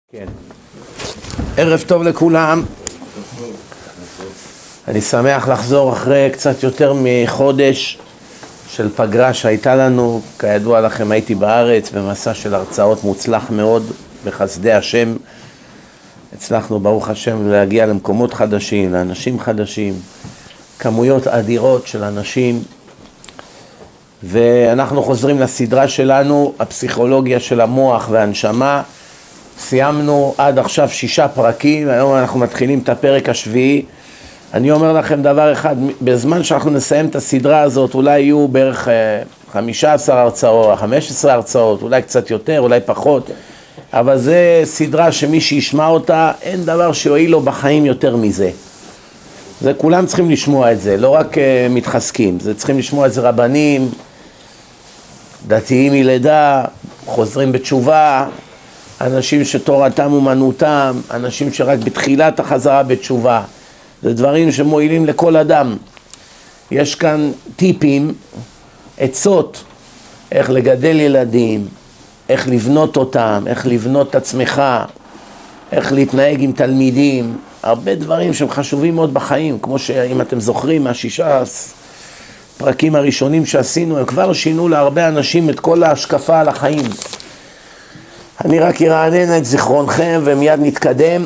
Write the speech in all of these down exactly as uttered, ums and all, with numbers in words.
כן. ערב טוב לכולם. אני שמח לחזור אחרי קצת יותר מחודש של פגרה שהייתה לנו. כידוע לכם, הייתי בארץ במסע של הרצאות מוצלח מאוד בחסדי השם. הצלחנו ברוך השם להגיע למקומות חדשים, לאנשים חדשים, כמויות אדירות של אנשים. ואנחנו חוזרים לסדרה שלנו, הפסיכולוגיה של המוח והנשמה. סיימנו עד עכשיו שישה פרקים, היום אנחנו מתחילים את הפרק השביעי. אני אומר לכם דבר אחד, בזמן שאנחנו נסיים את הסדרה הזאת, אולי יהיו בערך חמישה עשר הרצאות, חמש עשרה הרצאות, אולי קצת יותר, אולי פחות, אבל זה סדרה שמי שישמע אותה, אין דבר שיועיל לו בחיים יותר מזה. זה כולם צריכים לשמוע את זה, לא רק uh, מתחזקים, זה צריכים לשמוע את זה רבנים, דתיים מלידה, חוזרים בתשובה, אנשים שתורתם אומנותם, אנשים שרק בתחילת החזרה בתשובה. זה דברים שמועילים לכל אדם. יש כאן טיפים, עצות, איך לגדל ילדים, איך לבנות אותם, איך לבנות את עצמך, איך להתנהג עם תלמידים, הרבה דברים שהם חשובים מאוד בחיים, כמו שאם אתם זוכרים מהשישה פרקים הראשונים שעשינו, הם כבר שינו להרבה אנשים את כל ההשקפה על החיים. אני רק ארענן את זיכרונכם ומיד נתקדם,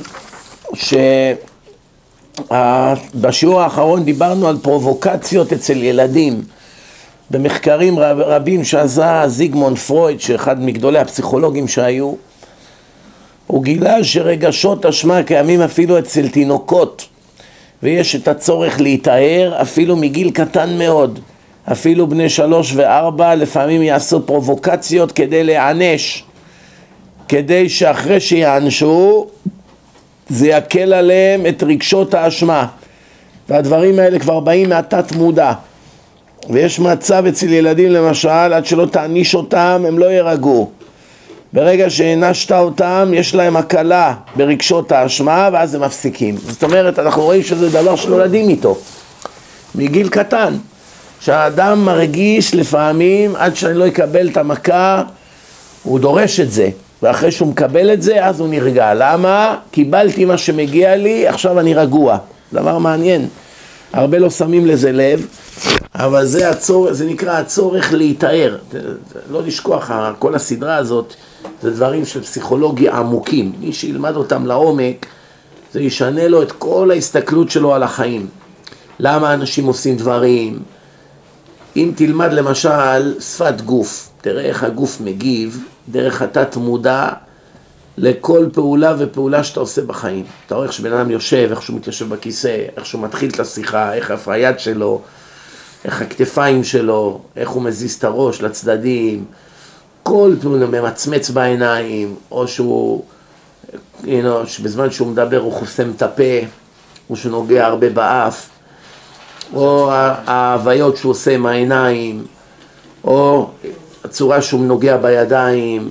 שבשיעור האחרון דיברנו על פרובוקציות אצל ילדים. במחקרים רב, רבים שעשה זיגמונד פרויד, שאחד מגדולי הפסיכולוגים שהיו, הוא גילה שרגשות אשמה קיימים אפילו אצל תינוקות, ויש את הצורך להתאר אפילו מגיל קטן מאוד. אפילו בני שלוש וארבע לפעמים יעשו פרובוקציות כדי להענש, כדי שאחרי שיענשו זה יקל עליהם את רגשות האשמה, והדברים האלה כבר באים מהתת מודע. ויש מצב אצל ילדים למשל, עד שלא תעניש אותם הם לא ירגעו. ברגע שהענשת אותם יש להם הקלה ברגשות האשמה ואז הם מפסיקים. זאת אומרת, אנחנו רואים שזה דבר שנולדים איתו מגיל קטן, שהאדם מרגיש לפעמים עד שאני לא אקבל את המכה, הוא דורש את זה, ואחרי שהוא מקבל את זה אז הוא נרגע. למה? קיבלתי מה שמגיע לי, עכשיו אני רגוע. דבר מעניין, הרבה לא שמים לזה לב, אבל זה, הצור... זה נקרא הצורך להתאר. לא לשכוח, כל הסדרה הזאת זה דברים של פסיכולוגיה עמוקים. מי שילמד אותם לעומק זה ישנה לו את כל ההסתכלות שלו על החיים. למה אנשים עושים דברים? אם תלמד למשל שפת גוף, תראה איך הגוף מגיב דרך התת מודע לכל פעולה ופעולה שאתה עושה בחיים. אתה רואה איך שבן אדם יושב, איך שהוא מתיישב בכיסא, איך שהוא מתחיל את השיחה, איך אף היד שלו, איך הכתפיים שלו, איך הוא מזיז את הראש לצדדים, כל פעולה ממצמץ בעיניים, או שהוא, you know, שבזמן שהוא מדבר הוא חוסם את הפה, או שהוא נוגע הרבה באף, או ההוויות שהוא עושה עם העיניים, או הצורה שהוא נוגע בידיים,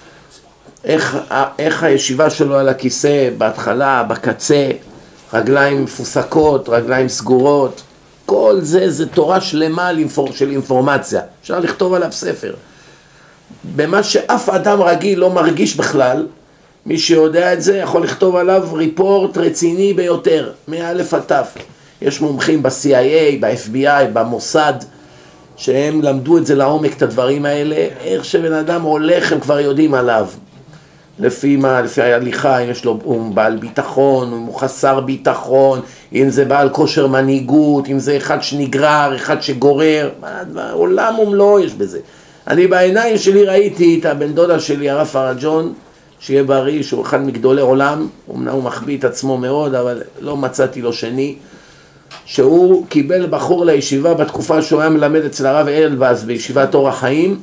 איך, איך הישיבה שלו על הכיסא, בהתחלה, בקצה, רגליים מפוסקות, רגליים סגורות, כל זה זה תורה שלמה של אינפורמציה, אפשר לכתוב עליו ספר. במה שאף אדם רגיל לא מרגיש בכלל, מי שיודע את זה יכול לכתוב עליו ריפורט רציני ביותר, מאלף עד תף. יש מומחים ב-סי איי איי, ב-אף בי איי, במוסד, שהם למדו את זה לעומק, את הדברים האלה, איך שבן אדם הולך הם כבר יודעים עליו. לפי מה, לפי ההליכה, אם יש לו, הוא בעל ביטחון, אם הוא חסר ביטחון, אם זה בעל כושר מנהיגות, אם זה אחד שנגרר, אחד שגורר, עולם ומלואו יש בזה. אני בעיניים שלי ראיתי את הבן דודה שלי, הרב פרג'ון, שיהיה בריא, שהוא אחד מגדולי עולם, הוא, הוא מחביא את עצמו מאוד, אבל לא מצאתי לו שני, שהוא קיבל בחור לישיבה בתקופה שהוא היה מלמד אצל הרב אלבז בישיבת אור החיים.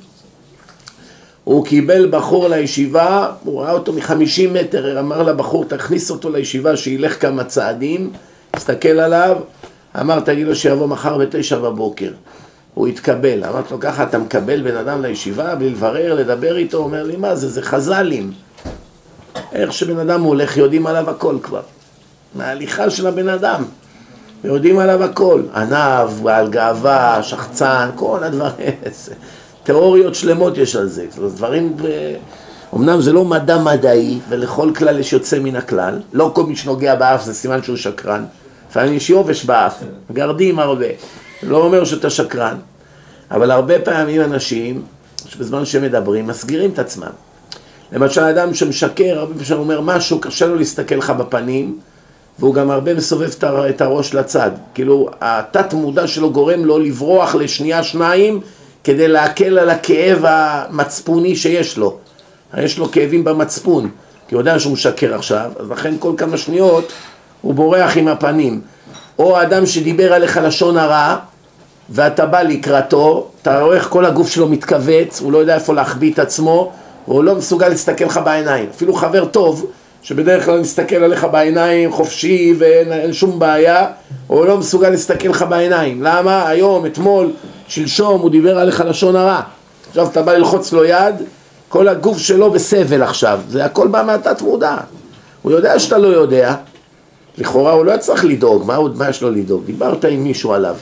הוא קיבל בחור לישיבה, הוא ראה אותו מחמישים מטר, אמר לבחור תכניס אותו לישיבה שילך כמה צעדים, הסתכל עליו, אמר תגיד לו שיבוא מחר בתשע בבוקר. הוא התקבל, אמרתי לו ככה אתה מקבל בן אדם לישיבה בלי לברר, לדבר איתו, אומר לי מה זה, זה חז"לים. איך שבן אדם הולך יודעים עליו הכל כבר, מההליכה של הבן אדם. יודעים עליו הכל, ענב, בעל גאווה, שחצן, כל הדברים, תיאוריות שלמות יש על זה, דברים אמנם זה לא מדע מדעי, ולכל כלל יש יוצא מן הכלל, לא כל מי שנוגע באף זה סימן שהוא שקרן, לפעמים יש יובש באף, גרדים הרבה, לא אומר שאתה שקרן, אבל הרבה פעמים אנשים שבזמן שהם מדברים מסגירים את עצמם. למשל אדם שמשקר, הרבה פעמים אומר משהו, קשה לו להסתכל לך בפנים, והוא גם הרבה מסובב את הראש לצד. כאילו, התת מודע שלו גורם לו לברוח לשנייה שניים, כדי להקל על הכאב המצפוני שיש לו. יש לו כאבים במצפון, כי הוא יודע שהוא משקר עכשיו, אז לכן כל כמה שניות הוא בורח עם הפנים. או האדם שדיבר עליך לשון הרע, ואתה בא לקראתו, אתה רואה איך כל הגוף שלו מתכווץ, הוא לא יודע איפה להחביא את עצמו, והוא לא מסוגל להסתכל לך בעיניים. אפילו חבר טוב, שבדרך כלל מסתכל עליך בעיניים חופשי ואין שום בעיה, הוא לא מסוגל להסתכל לך בעיניים. למה? היום, אתמול, שלשום, הוא דיבר עליך לשון הרע. עכשיו אתה בא ללחוץ לו יד, כל הגוף שלו בסבל עכשיו. זה הכל בא מהתת מודע. הוא יודע שאתה לא יודע. לכאורה הוא לא צריך לדאוג. מה, מה יש לו לדאוג? דיברת עם מישהו עליו.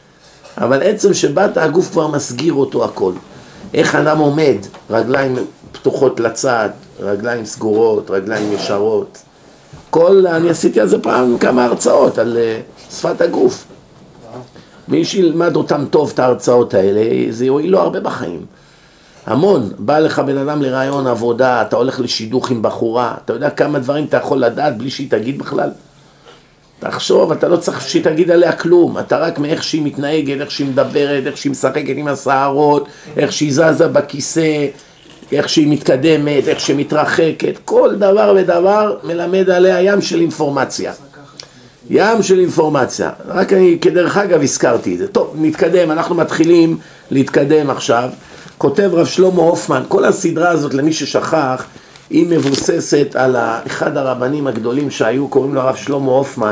אבל עצם שבאת, הגוף כבר מסגיר אותו הכל. איך אדם עומד, רגליים פתוחות לצד, רגליים סגורות, רגליים ישרות. כל, אני עשיתי על זה פעם כמה הרצאות, על uh, שפת הגוף. מי שילמד אותם טוב את ההרצאות האלה, זה יועיל לו הרבה בחיים. המון, בא לך בן אדם לרעיון עבודה, אתה הולך לשידוך עם בחורה, אתה יודע כמה דברים אתה יכול לדעת בלי שהיא תגיד בכלל? תחשוב, אתה לא צריך שהיא תגיד עליה כלום, אתה רק מאיך שהיא מתנהגת, איך שהיא מדברת, איך שהיא משחקת עם השערות, איך שהיא זזה בכיסא, איך שהיא מתקדמת, איך שהיא מתרחקת, כל דבר ודבר מלמד עליה ים של אינפורמציה. ים של אינפורמציה. רק אני כדרך אגב הזכרתי את זה. טוב, נתקדם, אנחנו מתחילים להתקדם עכשיו. כותב רב שלמה הופמן, כל הסדרה הזאת למי ששכח, היא מבוססת על אחד הרבנים הגדולים שהיו, קוראים לו רב שלמה הופמן.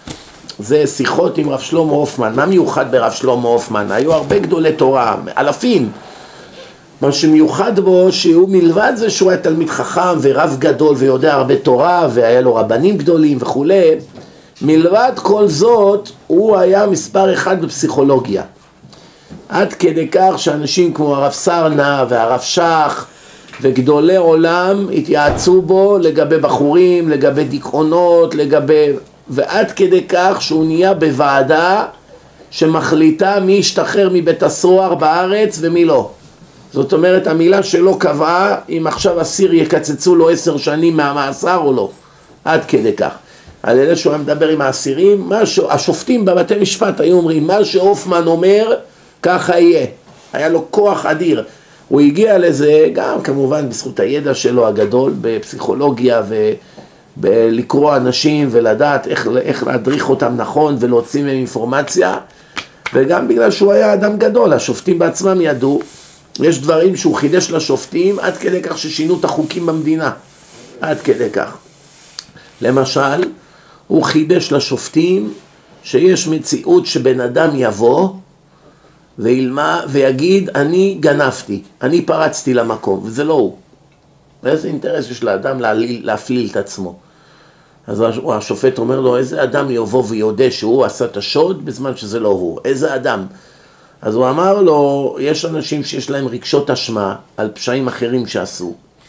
זה שיחות עם רב שלמה הופמן. מה מיוחד ברב שלמה הופמן? היו הרבה גדולי תורה, אלפים. מה שמיוחד בו שהוא מלבד זה שהוא היה תלמיד חכם ורב גדול ויודע הרבה תורה והיה לו רבנים גדולים וכו'. מלבד כל זאת הוא היה מספר אחד בפסיכולוגיה. עד כדי כך שאנשים כמו הרב סרנה והרב שח וגדולי עולם התייעצו בו לגבי בחורים, לגבי דיכאונות, לגבי... ועד כדי כך שהוא נהיה בוועדה שמחליטה מי ישתחרר מבית הסוהר בארץ ומי לא. זאת אומרת, המילה שלו קבעה אם עכשיו אסיר יקצצו לו עשר שנים מהמאסר או לא. עד כדי כך. על אלה שהוא היה מדבר עם האסירים, ש... השופטים בבתי משפט היו אומרים, מה שהופמן אומר, ככה יהיה. היה לו כוח אדיר. הוא הגיע לזה גם כמובן בזכות הידע שלו הגדול בפסיכולוגיה ובלקרוא אנשים ולדעת איך, איך להדריך אותם נכון ולהוציא מהם אינפורמציה. וגם בגלל שהוא היה אדם גדול, השופטים בעצמם ידעו. יש דברים שהוא חידש לשופטים עד כדי כך ששינו את החוקים במדינה. עד כדי כך. למשל, הוא חידש לשופטים שיש מציאות שבן אדם יבוא וילמה ויגיד אני גנבתי, אני פרצתי למקום, וזה לא הוא. ואיזה אינטרס יש לאדם להפליל, להפליל את עצמו. אז השופט אומר לו, איזה אדם יבוא ויודע שהוא עשה את השוד בזמן שזה לא הוא? איזה אדם? אז הוא אמר לו, יש אנשים שיש להם רגשות אשמה על פשעים אחרים שעשו.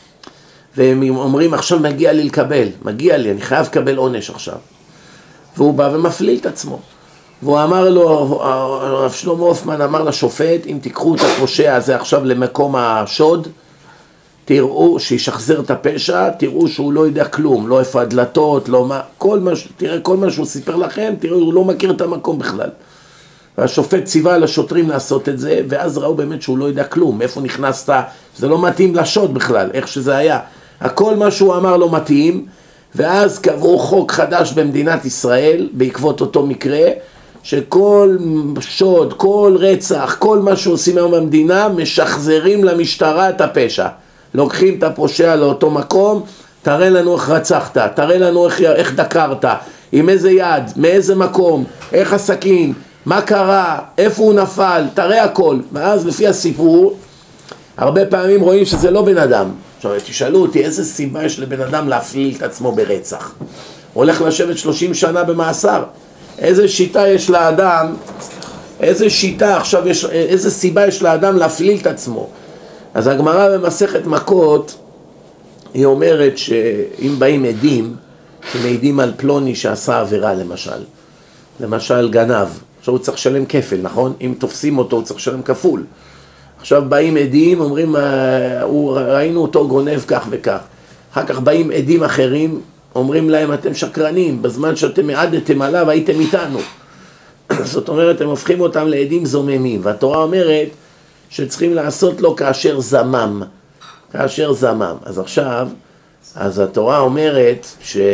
והם אומרים, עכשיו מגיע לי לקבל, מגיע לי, אני חייב לקבל עונש עכשיו. והוא בא ומפליל את עצמו. והוא אמר לו, הרב שלמה הופמן אמר לשופט, אם תיקחו את הפושע הזה עכשיו למקום השוד, תראו שישחזר את הפשע, תראו שהוא לא יודע כלום, לא איפה הדלתות, לא מה, כל מה, תראה כל מה שהוא סיפר לכם, תראו, הוא לא מכיר את המקום בכלל. והשופט ציווה לשוטרים לעשות את זה, ואז ראו באמת שהוא לא יודע כלום, מאיפה נכנסת, זה לא מתאים לשוד בכלל, איך שזה היה. הכל מה שהוא אמר לא מתאים, ואז קבעו חוק חדש במדינת ישראל, בעקבות אותו מקרה, שכל שוד, כל רצח, כל מה שעושים היום במדינה, משחזרים למשטרה את הפשע. לוקחים את הפושע לאותו מקום, תראה לנו איך רצחת, תראה לנו איך, איך דקרת, עם איזה יד, מאיזה מקום, איך הסכין, מה קרה, איפה הוא נפל, תראה הכל. ואז לפי הסיפור, הרבה פעמים רואים שזה לא בן אדם. עכשיו תשאלו אותי, איזה סיבה יש לבן אדם להפליל את עצמו ברצח? הוא הולך לשבת שלושים שנה במאסר. איזה שיטה יש לאדם, איזה שיטה עכשיו יש, איזה סיבה יש לאדם להפליל את עצמו? אז הגמרא במסכת מכות היא אומרת שאם באים עדים, שמעידים על פלוני שעשה עבירה למשל, למשל גנב, עכשיו הוא צריך לשלם כפל, נכון? אם תופסים אותו הוא צריך לשלם כפול. עכשיו באים עדים, אומרים, ראינו אותו גונב כך וכך. אחר כך באים עדים אחרים, אומרים להם, אתם שקרנים, בזמן שאתם העדתם עליו הייתם איתנו. זאת אומרת, הם הופכים אותם לעדים זוממים, והתורה אומרת שצריכים לעשות לו כאשר זמם, כאשר זמם. אז עכשיו, אז התורה אומרת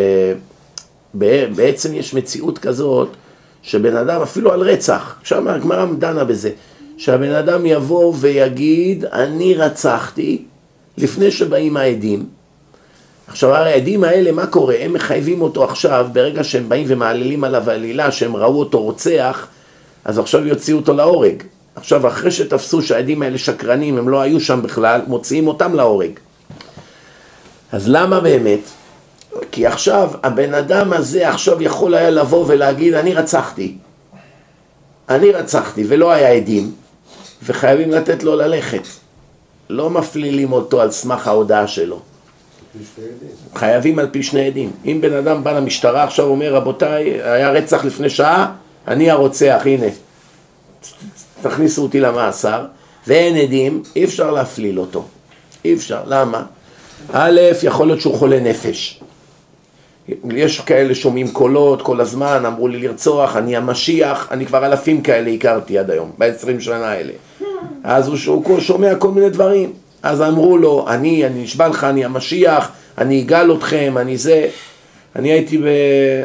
שבעצם יש מציאות כזאת, שבן אדם אפילו על רצח, שם הגמרא דנה בזה, שהבן אדם יבוא ויגיד, אני רצחתי, לפני שבאים העדים. עכשיו הרי העדים האלה, מה קורה? הם מחייבים אותו עכשיו, ברגע שהם באים ומעלילים עליו העלילה, שהם ראו אותו רוצח, אז עכשיו יוציאו אותו להורג. עכשיו אחרי שתפסו שהעדים האלה שקרנים, הם לא היו שם בכלל, מוציאים אותם להורג. אז למה באמת? כי עכשיו הבן אדם הזה עכשיו יכול היה לבוא ולהגיד, אני רצחתי. אני רצחתי ולא היה עדים, וחייבים לתת לו ללכת. לא מפלילים אותו על סמך ההודעה שלו. חייבים על פי שני עדים. אם בן אדם בא למשטרה עכשיו אומר, רבותיי, היה רצח לפני שעה, אני הרוצח, הנה, תכניסו אותי למאסר, ואין עדים, אי אפשר להפליל אותו. אי אפשר. למה? א', יכול להיות שהוא חולה נפש. יש כאלה שומעים קולות כל הזמן, אמרו לי לרצוח, אני המשיח, אני כבר אלפים כאלה הכרתי עד היום, בעשרים שנה האלה. אז הוא, הוא שומע כל מיני דברים. אז אמרו לו, אני, אני נשבע לך, אני המשיח, אני אגאל אתכם, אני זה. אני הייתי ב...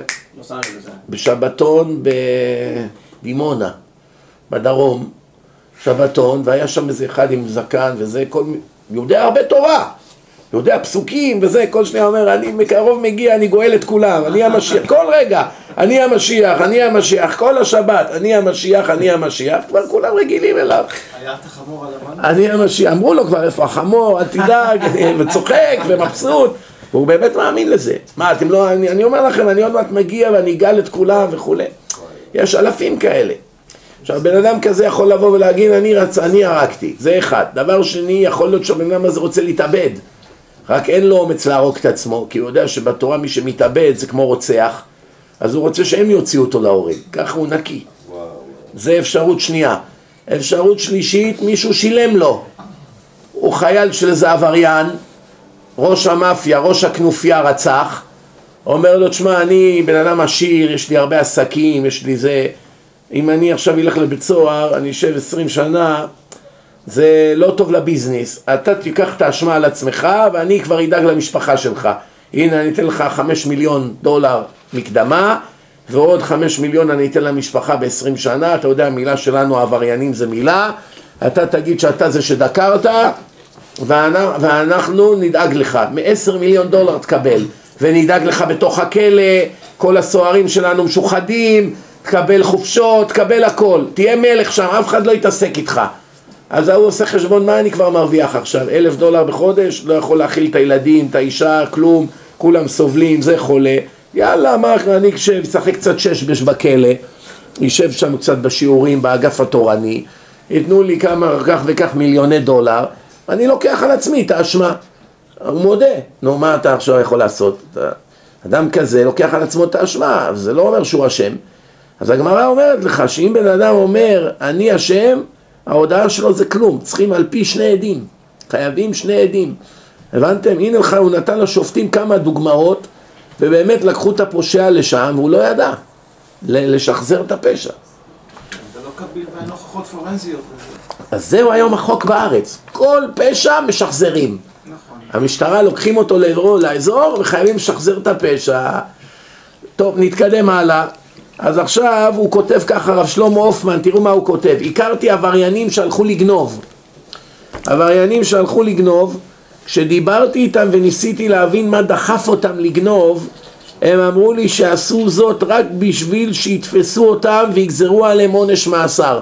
בשבתון בדימונה, בדרום, שבתון, והיה שם איזה אחד עם זקן וזה, כל... יודע הרבה תורה, יודע פסוקים וזה, כל שניה אומר, אני מקרוב מגיע, אני גואל את כולם, אני המשיח, כל רגע, אני המשיח, אני המשיח, כל השבת, אני המשיח, אני המשיח, כבר כולם רגילים אליו. היה את החמור הלבן? אני המשיח, אמרו לו כבר איפה החמור, אל תדאג, וצוחק ומבסוט, והוא באמת מאמין לזה. מה, אתם לא, אני, אני אומר לכם, אני עוד מעט מגיע ואני אגאל את כולם וכו'. יש אלפים כאלה. עכשיו, בן אדם כזה יכול לבוא ולהגיד, אני רצ... אני הרגתי, זה אחד. דבר שני, יכול להיות שהבן אדם הזה רוצה להתאבד. רק אין לו אומץ להרוג את עצמו, כי הוא יודע שבתורה מי שמתאבד זה כמו רוצח, אז הוא רוצה שהם יוציאו אותו להורג, ככה הוא נקי. וואו. זה אפשרות שנייה. אפשרות שלישית, מישהו שילם לו. הוא חייל של איזה עבריין, ראש המאפיה, ראש הכנופיה רצח, אומר לו, תשמע, אני בן אדם עשיר, יש לי הרבה עסקים, יש לי זה, אם אני עכשיו אלך לבית סוהר, אני אשב עשרים שנה, זה לא טוב לביזנס, אתה תיקח את האשמה על עצמך ואני כבר אדאג למשפחה שלך. הנה אני אתן לך חמש מיליון דולר מקדמה ועוד חמש מיליון אני אתן למשפחה בעשרים שנה, אתה יודע המילה שלנו העבריינים זה מילה, אתה תגיד שאתה זה שדקרת ואנחנו נדאג לך, מ-עשרה מיליון דולר תקבל ונדאג לך בתוך הכלא, כל הסוהרים שלנו משוחדים, תקבל חופשות, תקבל הכל, תהיה מלך שם, אף אחד לא יתעסק איתך. אז הוא עושה חשבון, מה אני כבר מרוויח עכשיו? אלף דולר בחודש, לא יכול להכיל את הילדים, את האישה, כלום, כולם סובלים, זה חולה. יאללה, מה אני אשב, אשחק קצת שש בכלא, יישב שם קצת בשיעורים, באגף התורני, יתנו לי כמה כך וכך מיליוני דולר, אני לוקח על עצמי את האשמה. הוא מודה, נו מה אתה עכשיו יכול לעשות? אדם כזה לוקח על עצמו את האשמה, זה לא אומר שהוא אשם. אז הגמרא אומרת לך שאם בן אדם אומר, אני אשם, ההודעה שלו זה כלום, צריכים על פי שני עדים, חייבים שני עדים. הבנתם? הנה לך, הוא נתן לשופטים כמה דוגמאות, ובאמת לקחו את הפושע לשם, והוא לא ידע לשחזר את הפשע. זה לא קביל ואין הוכחות פורנזיות. אז זהו היום החוק בארץ, כל פשע משחזרים. נכון. המשטרה לוקחים אותו לאזור וחייבים לשחזר את הפשע. טוב, נתקדם הלאה. אז עכשיו הוא כותב ככה, רב שלמה אופמן, תראו מה הוא כותב. הכרתי עבריינים שהלכו לגנוב. עבריינים שהלכו לגנוב, כשדיברתי איתם וניסיתי להבין מה דחף אותם לגנוב, הם אמרו לי שעשו זאת רק בשביל שיתפסו אותם ויגזרו עליהם עונש מאסר.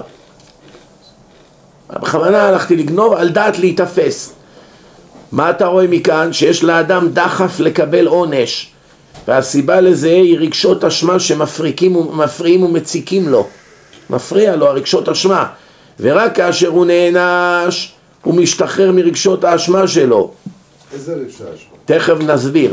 בכוונה הלכתי לגנוב על דעת להתאפס. מה אתה רואה מכאן? שיש לאדם דחף לקבל עונש. והסיבה לזה היא רגשות אשמה שמפריקים ומפריעים ומציקים לו. מפריע לו הרגשות אשמה. ורק כאשר הוא נענש, הוא משתחרר מרגשות האשמה שלו. איזה רבשה יש פה? תכף נסביר.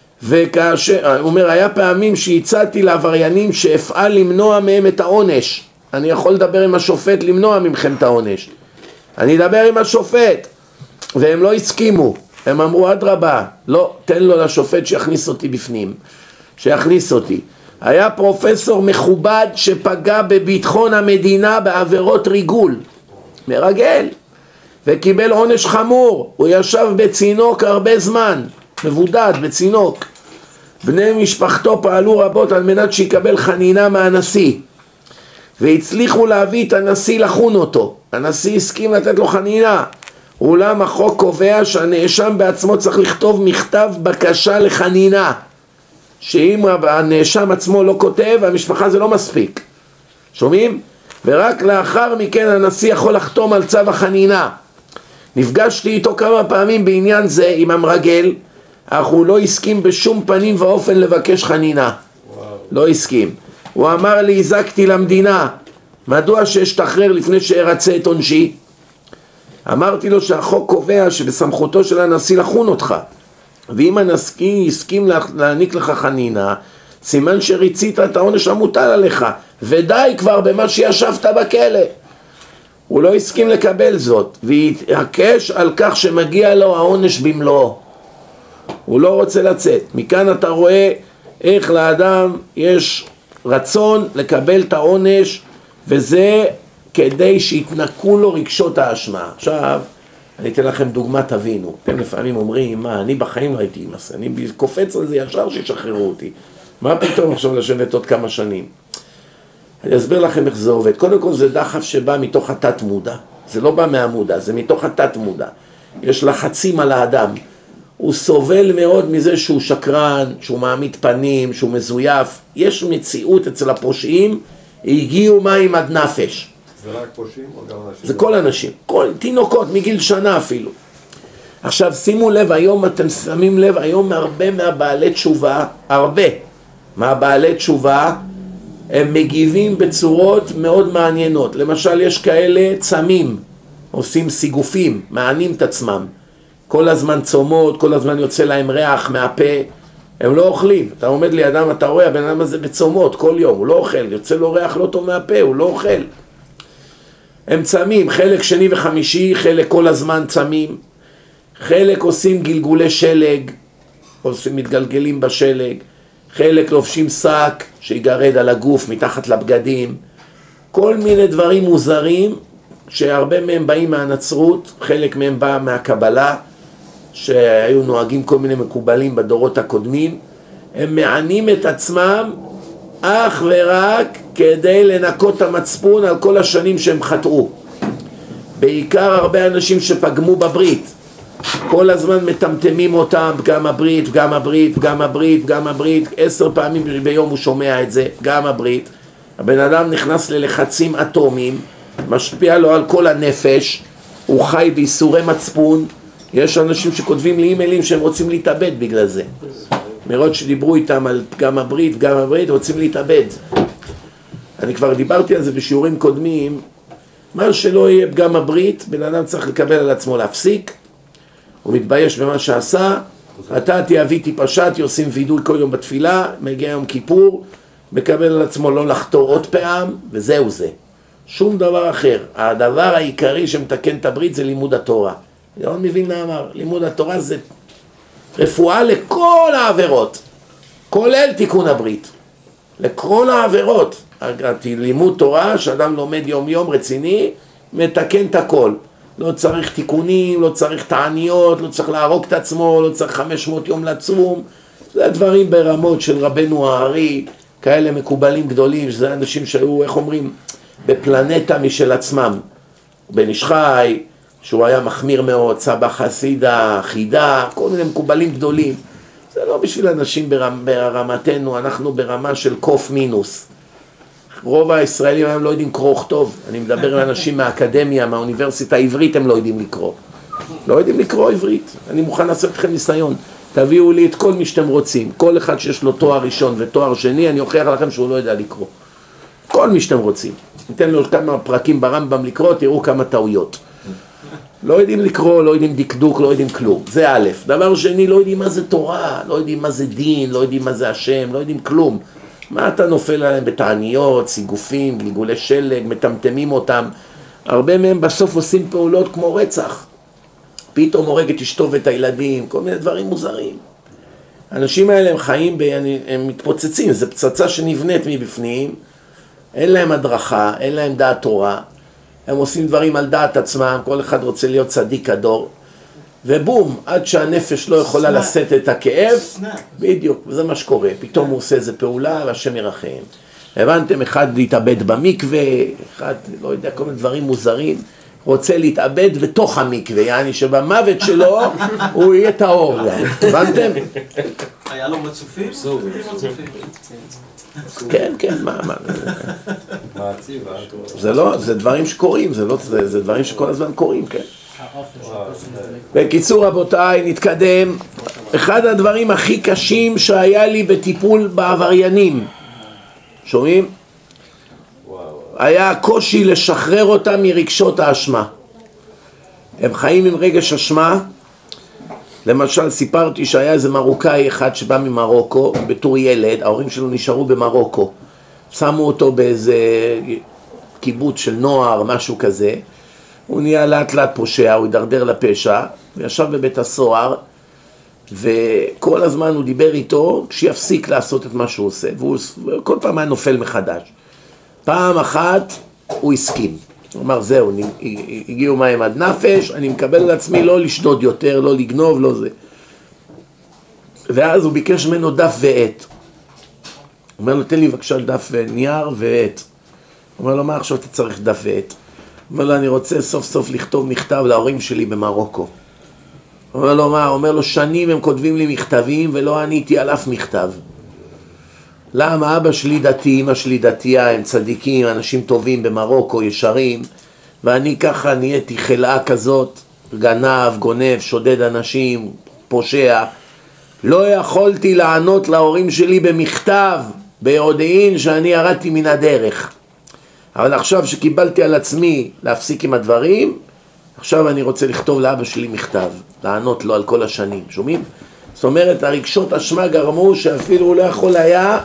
וכאשר, הוא אומר, היה פעמים שהצעתי לעבריינים שאפעל למנוע מהם את העונש. אני יכול לדבר עם השופט למנוע ממכם את העונש. אני אדבר עם השופט, והם לא הסכימו. הם אמרו, אדרבה, לא, תן לו לשופט שיכניס אותי בפנים, שיכניס אותי. היה פרופסור מכובד שפגע בביטחון המדינה בעבירות ריגול, מרגל, וקיבל עונש חמור. הוא ישב בצינוק הרבה זמן, מבודד בצינוק. בני משפחתו פעלו רבות על מנת שיקבל חנינה מהנשיא, והצליחו להביא את הנשיא לחון אותו. הנשיא הסכים לתת לו חנינה, אולם החוק קובע שהנאשם בעצמו צריך לכתוב מכתב בקשה לחנינה, שאם הנאשם עצמו לא כותב, המשפחה זה לא מספיק. שומעים? ורק לאחר מכן הנשיא יכול לחתום על צו החנינה. נפגשתי איתו כמה פעמים בעניין זה עם המרגל, אך הוא לא הסכים בשום פנים ואופן לבקש חנינה. וואו. לא הסכים. הוא אמר לי, הזקתי למדינה, מדוע שאשתחרר לפני שארצה את עונשי? אמרתי לו שהחוק קובע שבסמכותו של הנשיא לחון אותך, ואם הנשיא הסכים להעניק לך חנינה, סימן שריצית את העונש המוטל עליך, ודי כבר במה שישבת בכלא. הוא לא הסכים לקבל זאת, והתעקש על כך שמגיע לו העונש במלואו. הוא לא רוצה לצאת. מכאן אתה רואה איך לאדם יש רצון לקבל את העונש, וזה כדי שיתנקו לו רגשות האשמה. עכשיו, אני אתן לכם דוגמה, תבינו. אתם לפעמים אומרים, מה, אני בחיים לא הייתי אמסה, אני קופץ על זה ישר שישחררו אותי. מה פתאום עכשיו לשבת עוד כמה שנים? אני אסביר לכם איך זה עובד. קודם כל זה דחף שבא מתוך התת מודע. זה לא בא מהמודע, זה מתוך התת מודע. יש לחצים על האדם. הוא סובל מאוד מזה שהוא שקרן, שהוא מעמיד פנים, שהוא מזויף. יש מציאות אצל הפושעים, הגיעו מים עד נפש. זה רק פושעים או גם אנשים? זה כל אנשים, כל תינוקות מגיל שנה אפילו. עכשיו שימו לב, היום אתם שמים לב, היום הרבה מהבעלי תשובה, הרבה מהבעלי תשובה, הם מגיבים בצורות מאוד מעניינות. למשל יש כאלה צמים, עושים סיגופים, מענים את עצמם. כל הזמן צומות, כל הזמן יוצא להם ריח מהפה, הם לא אוכלים. אתה עומד לידם, אתה רואה, הבן אדם הזה בצומות כל יום, הוא לא אוכל, יוצא לו ריח לא טוב מהפה, הוא לא אוכל. הם צמים, חלק שני וחמישי, חלק כל הזמן צמים, חלק עושים גלגולי שלג, עושים מתגלגלים בשלג, חלק לובשים שק שיגרד על הגוף מתחת לבגדים, כל מיני דברים מוזרים שהרבה מהם באים מהנצרות, חלק מהם בא מהקבלה, שהיו נוהגים כל מיני מקובלים בדורות הקודמים. הם מענים את עצמם אך ורק כדי לנקות את המצפון על כל השנים שהם חטאו. בעיקר הרבה אנשים שפגמו בברית, כל הזמן מטמטמים אותם, גם הברית, גם הברית, גם הברית, גם הברית, עשר פעמים ביום הוא שומע את זה, גם הברית. הבן אדם נכנס ללחצים אטומיים, משפיע לו על כל הנפש, הוא חי ביסורי מצפון. יש אנשים שכותבים לי אימיילים שהם רוצים להתאבד בגלל זה. מראות שדיברו איתם על גם הברית, גם הברית, רוצים להתאבד. אני כבר דיברתי על זה בשיעורים קודמים. מה שלא יהיה גם הברית, בן אדם צריך לקבל על עצמו להפסיק. הוא מתבייש במה שעשה. אתה תיאביתי פשעתי, עושים וידוי כל יום בתפילה, מגיע יום כיפור, מקבל על עצמו לא לחתור עוד פעם, וזהו זה. שום דבר אחר. הדבר העיקרי שמתקן את הברית זה לימוד התורה. אני לא מבין מה אמר, לימוד התורה זה רפואה לכל העבירות, כולל תיקון הברית, לכל העבירות. לימוד תורה שאדם לומד יום יום רציני, מתקן את הכל. לא צריך תיקונים, לא צריך תעניות, לא צריך להרוג את עצמו, לא צריך חמש מאות יום לצום. זה דברים ברמות של רבנו הארי, כאלה מקובלים גדולים, שזה אנשים שהיו, איך אומרים, בפלנטה משל עצמם. בן איש חי, שהוא היה מחמיר מאוד, סבא חסידה, חידה, כל מיני מקובלים גדולים. זה לא בשביל אנשים ברמ, ברמתנו, אנחנו ברמה של קוף מינוס. רוב הישראלים הם לא יודעים קרוא וכתוב. אני מדבר על אנשים מהאקדמיה, מהאוניברסיטה העברית, הם לא יודעים לקרוא. לא יודעים לקרוא עברית. אני מוכן לעשות לכם ניסיון. תביאו לי את כל מי שאתם רוצים. כל אחד שיש לו תואר ראשון ותואר שני, אני אוכיח לכם שהוא לא יודע לקרוא. כל מי שאתם רוצים. ניתן לו כמה פרקים ברמב"ם לקרוא, תראו כמה טעויות. לא יודעים לקרוא, לא יודעים דקדוק, לא יודעים כלום. זה א'. דבר שני, לא יודעים מה זה תורה, לא יודעים מה זה דין, לא יודעים מה זה השם, לא יודעים כלום. מה אתה נופל עליהם בתעניות, סיגופים, גלגולי שלג, מטמטמים אותם. הרבה מהם בסוף עושים פעולות כמו רצח. פתאום הורג את אשתו ואת הילדים, כל מיני דברים מוזרים. האנשים האלה הם חיים, ב... הם מתפוצצים, זה פצצה שנבנית מבפנים, אין להם הדרכה, אין להם דעת תורה, הם עושים דברים על דעת עצמם, כל אחד רוצה להיות צדיק הדור, ובום, עד שהנפש לא יכולה לשאת את הכאב, בדיוק, וזה מה שקורה, פתאום הוא עושה איזה פעולה והשם ירחם. הבנתם, אחד להתאבד במקווה, אחד, לא יודע, כל מיני דברים מוזרים, רוצה להתאבד בתוך המקווה, יעני שבמוות שלו הוא יהיה טהור, הבנתם? היה לו מצופים? כן, כן, מה, מה? זה לא, זה דברים שקורים, זה לא, זה דברים שכל הזמן קורים, כן. בקיצור רבותיי, נתקדם. אחד הדברים הכי קשים שהיה לי בטיפול בעבריינים, שומעים? היה הקושי לשחרר אותם מרגשות האשמה. הם חיים עם רגש אשמה. למשל סיפרתי שהיה איזה מרוקאי אחד שבא ממרוקו בתור ילד, ההורים שלו נשארו במרוקו, שמו אותו באיזה קיבוץ של נוער, משהו כזה, הוא נהיה לאט לאט פושע, הוא הידרדר לפשע, הוא ישב בבית הסוהר, וכל הזמן הוא דיבר איתו שיפסיק לעשות את מה שהוא עושה, והוא כל פעם היה נופל מחדש. פעם אחת הוא הסכים, הוא אמר זהו, הגיעו מים עד נפש, אני מקבל על עצמי לא לשדוד יותר, לא לגנוב, לא זה. ואז הוא ביקש ממנו דף ועט. הוא אומר לו, תן לי בבקשה דף נייר ועט. הוא אומר לו, מה עכשיו אתה צריך דף ועט? הוא אומר לו, אני רוצה סוף סוף לכתוב מכתב להורים שלי במרוקו. הוא אומר לו, מה? הוא אומר לו, שנים הם כותבים לי מכתבים ולא עניתי על אף מכתב. למה? אבא שלי דתי, אמא שלי דתייה, הם צדיקים, אנשים טובים במרוקו, ישרים, ואני ככה נהייתי חלאה כזאת, גנב, גונב, שודד אנשים, פושע. לא יכולתי לענות להורים שלי במכתב, ביודעין שאני ירדתי מן הדרך. אבל עכשיו שקיבלתי על עצמי להפסיק עם הדברים, עכשיו אני רוצה לכתוב לאבא שלי מכתב, לענות לו על כל השנים, שומעים? זאת אומרת, הרגשות אשמה גרמו שאפילו הוא לא יכול היה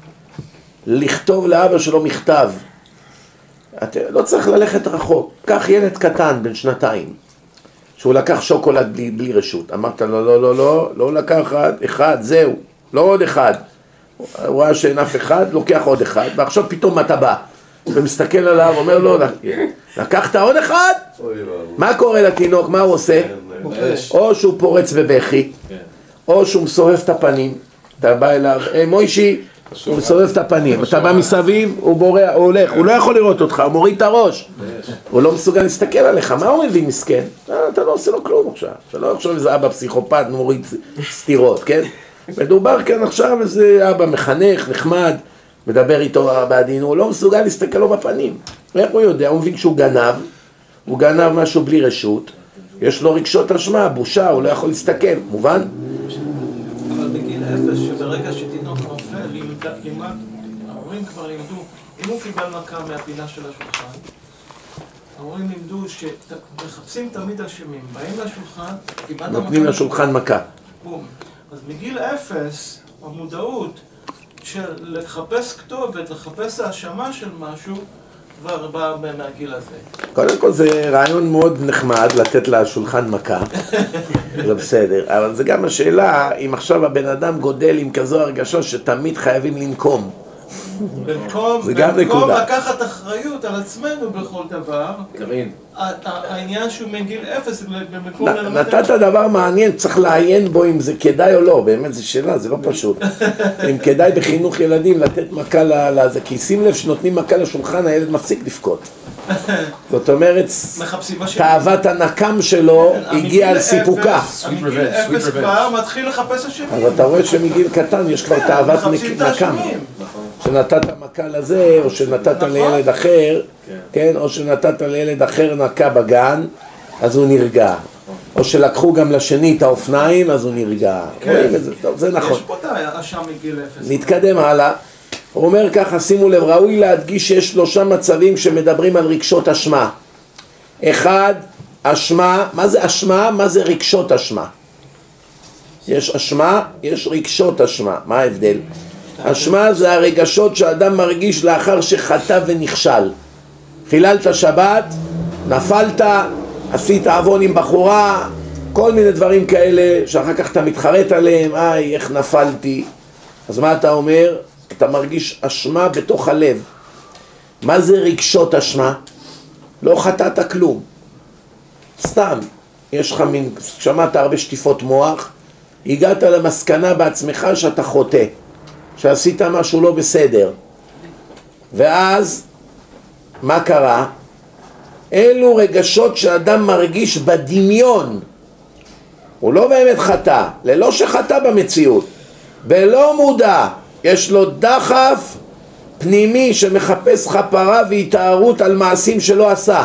לכתוב לאבא שלו מכתב. אתה לא צריך ללכת רחוק. קח ילד קטן בן שנתיים, שהוא לקח שוקולד בלי, בלי רשות. אמרת לו, לא, לא, לא, לא לקחת, אחד, זהו, לא עוד אחד. הוא ראה שאין אף אחד, לוקח עוד אחד, ועכשיו פתאום אתה בא, ומסתכל עליו, אומר לו, לקחת עוד אחד? מה קורה לתינוק? מה הוא עושה? או שהוא פורץ בבכי, או שהוא מסובב את הפנים. אתה בא אליו, היי מוישי, הוא מסובב את הפנים, אתה בא מסביב, הוא בורח, הוא הולך, הוא לא יכול לראות אותך, הוא מוריד את הראש, הוא לא מסוגל להסתכל עליך, מה הוא מבין מסכן? אתה לא עושה לו כלום עכשיו, אתה לא עכשיו איזה אבא פסיכופת מוריד סתירות, כן? מדובר כאן עכשיו איזה אבא מחנך, נחמד, מדבר איתו בעדין, הוא לא מסוגל להסתכל לו בפנים. איך הוא יודע? הוא מבין שהוא גנב, הוא גנב משהו בלי רשות, יש לו רגשות אשמה, בושה, הוא לא יכול להסתכל, מובן? אבל בגיל אפס, שברגע שתינוק נופל, לימד, ההורים כבר לימדו, אם הוא קיבל מכה מהפינה של השולחן, ההורים לימדו שמחפשים תמיד אשמים, באים לשולחן, נותנים לשולחן מכה. בום. אז מגיל אפס, המודעות של לחפש כתובת, לחפש האשמה של משהו, כבר בא מהגיל הזה. קודם כל זה רעיון מאוד נחמד לתת לשולחן מכה, זה בסדר, אבל זה גם השאלה אם עכשיו הבן אדם גודל עם כזו הרגשה שתמיד חייבים לנקום. במקום לקחת אחריות על עצמנו בכל דבר, העניין שהוא מגיל אפס במקום ללמד... נתת דבר מעניין, צריך לעיין בו אם זה כדאי או לא, באמת זו שאלה, זה לא פשוט. אם כדאי בחינוך ילדים לתת מכה לזה, כי שים לב שנותנים מכה לשולחן, הילד מפסיק לבכות. זאת אומרת, תאוות הנקם שלו הגיעה על סיפוקה. מגיל אפס כבר מתחיל לחפש אשמים. אבל אתה רואה שמגיל קטן יש כבר תאוות נקם. שנתת מכה לזה, או שנתת לילד אחר, כן, או שנתת לילד אחר נקה בגן, אז הוא נרגע. או שלקחו גם לשני את האופניים, אז הוא נרגע. רואים את זה, טוב, זה נכון. יש פה את האשם מגיל אפס. נתקדם הלאה. הוא אומר ככה, שימו לב, ראוי להדגיש שיש שלושה מצבים שמדברים על רגשות אשמה. אחד, אשמה, מה זה אשמה? מה זה רגשות אשמה? יש אשמה, יש רגשות אשמה. מה ההבדל? אשמה זה הרגשות שאדם מרגיש לאחר שחטא ונכשל. חיללת שבת, נפלת, עשית עוון עם בחורה, כל מיני דברים כאלה שאחר כך אתה מתחרט עליהם, איי, איך נפלתי. אז מה אתה אומר? אתה מרגיש אשמה בתוך הלב. מה זה רגשות אשמה? לא חטאת כלום. סתם, יש לך מין, שמעת הרבה שטיפות מוח, הגעת למסקנה בעצמך שאתה חוטא, שעשית משהו לא בסדר. ואז, מה קרה? אלו רגשות שאדם מרגיש בדמיון. הוא לא באמת חטא, ללא שחטא במציאות. בלא מודע, יש לו דחף פנימי שמחפש חפרה והתארות על מעשים שלא עשה.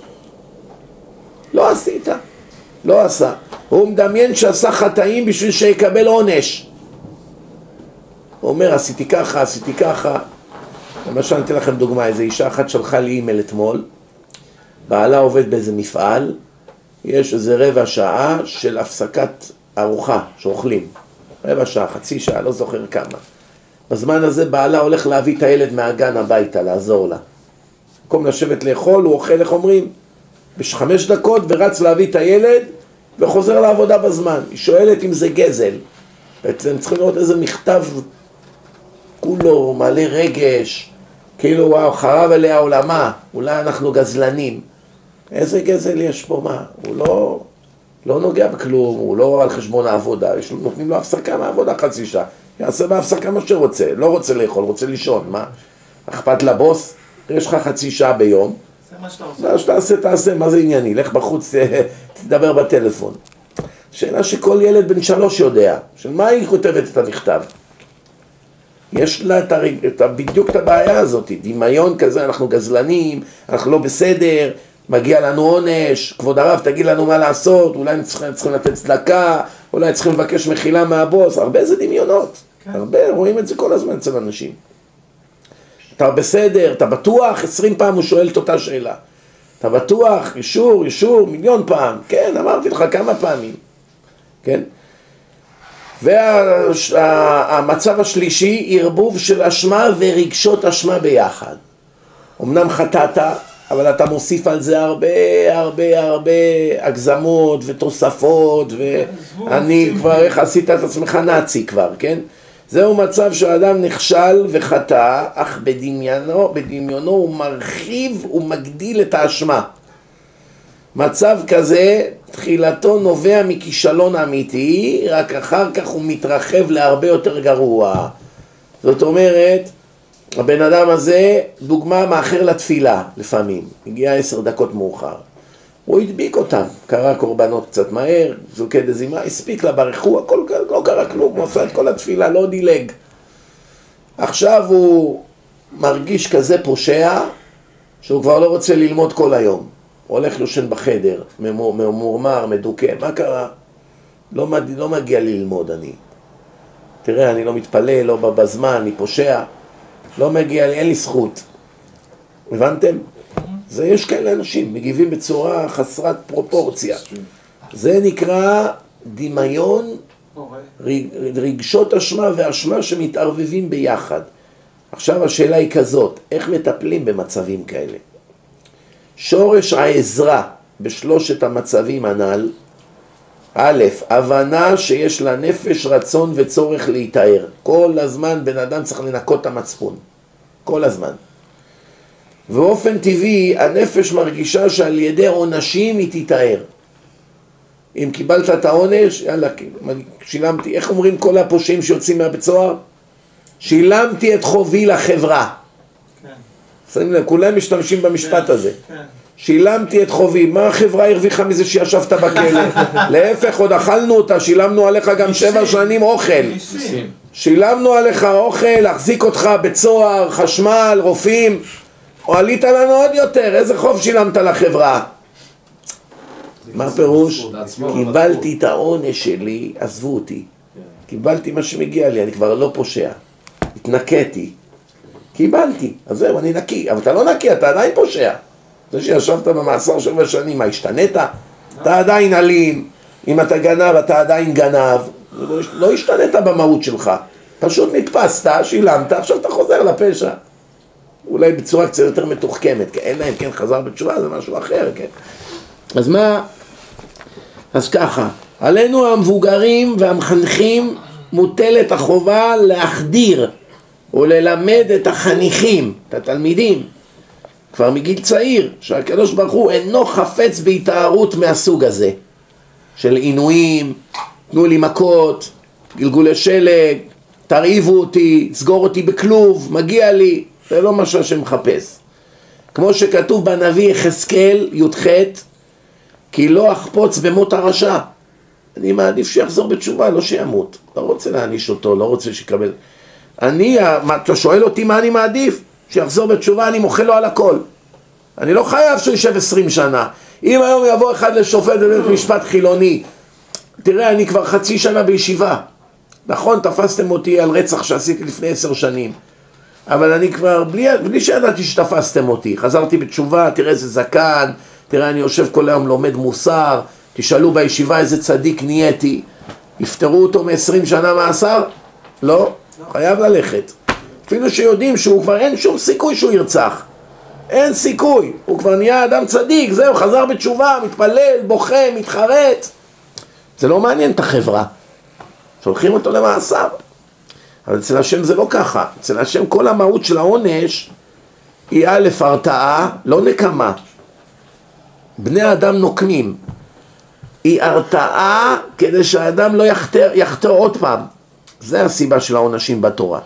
לא עשית, לא עשה. הוא מדמיין שעשה חטאים בשביל שיקבל עונש. הוא אומר, עשיתי ככה, עשיתי ככה. למשל, אני אתן לכם דוגמה, איזו אישה אחת שלחה לי אימייל אתמול, בעלה עובד באיזה מפעל, יש איזה רבע שעה של הפסקת ארוחה שאוכלים. רבע שעה, חצי שעה, לא זוכר כמה. בזמן הזה בעלה הולך להביא את הילד מהגן הביתה, לעזור לה. במקום לשבת לאכול, הוא אוכל, איך אומרים? בחמש דקות ורץ להביא את הילד וחוזר לעבודה בזמן. היא שואלת אם זה גזל. בעצם צריכים לראות איזה מכתב כולו מלא רגש, כאילו וואו, חרב עליה עולמה, אולי אנחנו גזלנים. איזה גזל יש פה? מה? הוא לא, לא נוגע בכלום, הוא לא על חשבון העבודה, יש, נותנים לו הפסקה מהעבודה חצי שעה, יעשה בהפסקה מה שרוצה, לא רוצה לאכול, רוצה לישון, מה? אכפת לבוס? יש לך חצי שעה ביום, זה מה שאתה רוצה. מה שתעשה, תעשה, מה זה ענייני? לך בחוץ, תדבר בטלפון. שאלה שכל ילד בן שלוש יודע, של מה היא כותבת את המכתב? יש לה את הרג... את... בדיוק את הבעיה הזאת, דמיון כזה, אנחנו גזלנים, אנחנו לא בסדר, מגיע לנו עונש, כבוד הרב תגיד לנו מה לעשות, אולי צריכים, צריכים לתת צדקה, אולי צריכים לבקש מחילה מהבוס, הרבה זה דמיונות, כן. הרבה, רואים את זה כל הזמן אצל אנשים. אתה בסדר, אתה בטוח, עשרים פעם הוא שואל את אותה שאלה, אתה בטוח, אישור, אישור, מיליון פעם, כן, אמרתי לך כמה פעמים, כן? והמצב השלישי, ערבוב של אשמה ורגשות אשמה ביחד. אמנם חטאת, אבל אתה מוסיף על זה הרבה הרבה הרבה הגזמות ותוספות, ואני כבר, איך עשית את עצמך נאצי כבר, כן? זהו מצב שהאדם נכשל וחטא, אך בדמיונו, בדמיונו הוא מרחיב ומגדיל את האשמה. מצב כזה, תחילתו נובע מכישלון אמיתי, רק אחר כך הוא מתרחב להרבה יותר גרוע. זאת אומרת, הבן אדם הזה, דוגמה מאחר לתפילה לפעמים, הגיע עשר דקות מאוחר. הוא הדביק אותם, קרא קורבנות קצת מהר, זוקד דזימה, הספיק לה ברכו, הכל לא קרה כלום, הוא עשה את כל התפילה, לא דילג. עכשיו הוא מרגיש כזה פושע, שהוא כבר לא רוצה ללמוד כל היום. הוא הולך יושן בחדר, ממורמר, מדוכא, מה קרה? לא, לא מגיע ללמוד אני. תראה, אני לא מתפלל, לא בזמן, אני פושע. לא מגיע לי, אין לי זכות. הבנתם? זה יש כאלה אנשים, מגיבים בצורה חסרת פרופורציה. זה נקרא דמיון, רגשות אשמה ואשמה שמתערבבים ביחד. עכשיו השאלה היא כזאת, איך מטפלים במצבים כאלה? שורש העזרה בשלושת המצבים הנ"ל, א', הבנה שיש לנפש רצון וצורך להתאר. כל הזמן בן אדם צריך לנקות את המצפון. כל הזמן. ואופן טבעי הנפש מרגישה שעל ידי עונשים היא תתאר. אם קיבלת את העונש, יאללה, שילמתי. איך אומרים כל הפושעים שיוצאים מהבית סוהר? שילמתי את חובי לחברה. שמים לב, כולם משתמשים במשפט הזה. שילמתי את חובי. מה החברה הרוויחה מזה שישבת בכלא? להפך, עוד אכלנו אותה, שילמנו עליך גם שבע שנים אוכל. שילמנו עליך אוכל, להחזיק אותך בצוהר, חשמל, רופאים. או עלית לנו עוד יותר, איזה חוב שילמת לחברה? מה פירוש? קיבלתי את העונש שלי, עזבו אותי. קיבלתי מה שמגיע לי, אני כבר לא פושע. התנקיתי. קיבלתי, אז זהו, אני נקי. אבל אתה לא נקי, אתה עדיין פושע. זה שישבת במאסר שבע שנים, מה, השתנית? אתה עדיין אלים, אם אתה גנב, אתה עדיין גנב, לא השתנית במהות שלך. פשוט נתפסת, שילמת, עכשיו אתה חוזר לפשע. אולי בצורה קצת יותר מתוחכמת, כי אין להם, כן, חזר בתשובה, זה משהו אחר, כן. אז מה? אז ככה, עלינו המבוגרים והמחנכים מוטלת החובה להחדיר וללמד את החניכים, את התלמידים, כבר מגיל צעיר, שהקדוש ברוך הוא אינו חפץ בהתארות מהסוג הזה, של עינויים, תנו לי מכות, גלגולי שלג, תרעיבו אותי, סגור אותי בכלוב, מגיע לי, זה לא מה שהשם מחפש. כמו שכתוב בנביא יחזקאל י"ח, כי לא אחפוץ במות הרשע. אני מעדיף שיחזור בתשובה, לא שימות. לא רוצה להעניש אותו, לא רוצה שיקבל. אני, אתה שואל אותי מה אני מעדיף? שיחזור בתשובה, אני מוחה לו על הכל. אני לא חייב שהוא יישב עשרים שנה. אם היום יבוא אחד לשופט בבית משפט חילוני, תראה, אני כבר חצי שנה בישיבה. נכון, תפסתם אותי על רצח שעשיתי לפני עשר שנים. אבל אני כבר, בלי, בלי שידעתי שתפסתם אותי, חזרתי בתשובה, תראה איזה זקן, תראה אני יושב כל היום לומד מוסר, תשאלו בישיבה איזה צדיק נהייתי, יפטרו אותו מ-עשרים שנה מאסר? לא, חייב ללכת. אפילו שיודעים שהוא כבר אין שום סיכוי שהוא ירצח. אין סיכוי, הוא כבר נהיה אדם צדיק, זהו, חזר בתשובה, מתפלל, בוכה, מתחרט. זה לא מעניין את החברה. שולחים אותו למאסר. אבל אצל השם זה לא ככה. אצל השם כל המהות של העונש היא א' הרתעה, לא נקמה. בני אדם נוקמים. היא הרתעה כדי שהאדם לא יחתר, יחתר עוד פעם. זה הסיבה של העונשים בתורה.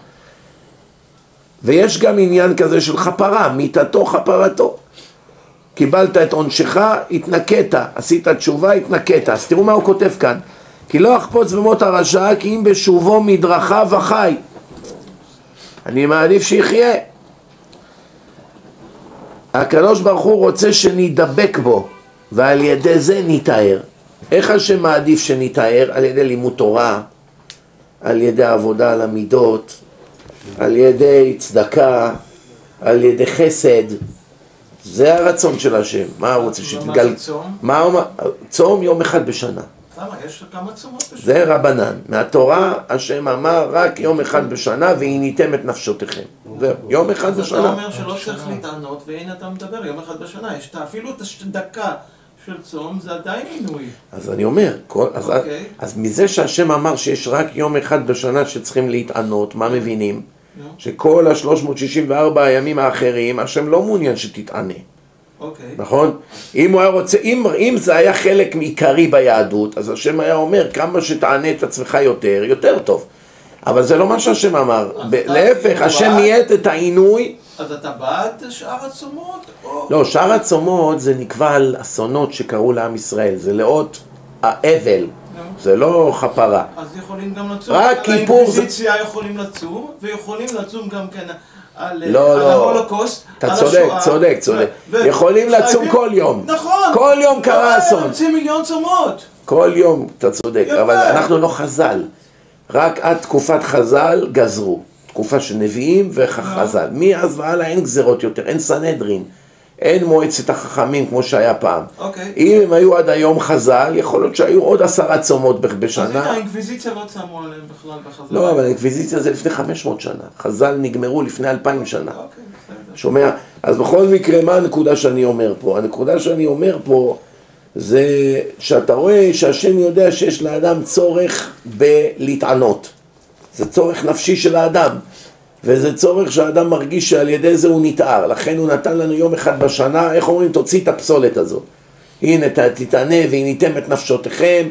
ויש גם עניין כזה של חפרה, מיתתו חפרתו. קיבלת את עונשך, התנקת, עשית תשובה, התנקת. אז תראו מה הוא כותב כאן. כי לא אחפוץ במות הרשע, כי אם בשובו מדרכה וחי. אני מעדיף שיחיה. הקדוש ברוך הוא רוצה שנידבק בו, ועל ידי זה ניתאר. איך השם מעדיף שניתאר? על ידי לימוד תורה, על ידי עבודה על המידות, על ידי צדקה, על ידי חסד. זה הרצון של השם. מה הוא רוצה שתתגל... מה זה צום? מה הוא... צום יום אחד בשנה. למה? יש כמה צומות בשנה? זה רבנן. מהתורה השם אמר רק יום אחד בשנה והניתם את נפשותיכם. זהו, יום אחד בשנה. אתה אומר שלא צריך להתענות, והנה אתה מדבר יום אחד בשנה. יש אפילו את הדקה של צום, זה עדיין עינוי. אז אני אומר, כל, אז, okay. אז מזה שהשם אמר שיש רק יום אחד בשנה שצריכים להתענות, מה מבינים? Yeah. שכל ה-שלוש מאות שישים וארבע הימים האחרים, השם לא מעוניין שתתענה. Okay. נכון? אם הוא היה רוצה, אם, אם זה היה חלק מעיקרי ביהדות, אז השם היה אומר, כמה שתענה את עצמך יותר, יותר טוב. אבל זה לא מה שהשם אמר. ב- להפך, השם מייעט את העינוי. אז אתה בעד שאר הצומות? או... לא, שאר הצומות זה נקבע על אסונות שקרו לעם ישראל. זה לאות האבל. זה לא חפרה. אז יכולים גם לצום. רק כיפור... האינקוויזיציה יכולים לצום, ויכולים לצום גם כן על, לא, על לא. ההולוקוסט, אתה על צודק, השואה. צודק, צודק. ו... יכולים ו... לצום כל יום. נכון. כל יום קרה אסון. רוצים מיליון צומות. כל יום, אתה צודק. יפה. אבל אנחנו לא חז"ל. רק עד תקופת חז"ל גזרו. תקופה של נביאים וחז"ל. מאז והלאה אין גזרות יותר, אין סנהדרין. אין מועצת החכמים כמו שהיה פעם. אוקיי. אם הם היו עד היום חז"ל, יכול להיות שהיו עוד עשרה צומות בשנה. אז הנה, האינקוויזיציה לא צמו עליהם בכלל בחז"ל. לא, אבל האינקוויזיציה זה לפני חמש מאות שנה. חז"ל נגמרו לפני אלפיים שנה. אוקיי, בסדר. שומע? אז בכל מקרה, מה הנקודה שאני אומר פה? הנקודה שאני אומר פה זה שאתה רואה שהשם יודע שיש לאדם צורך בלהתענות. זה צורך נפשי של האדם. וזה צורך שהאדם מרגיש שעל ידי זה הוא נתאר. לכן הוא נתן לנו יום אחד בשנה, איך אומרים, תוציא את הפסולת הזו. הנה, תתענה והניתם את נפשותיכם,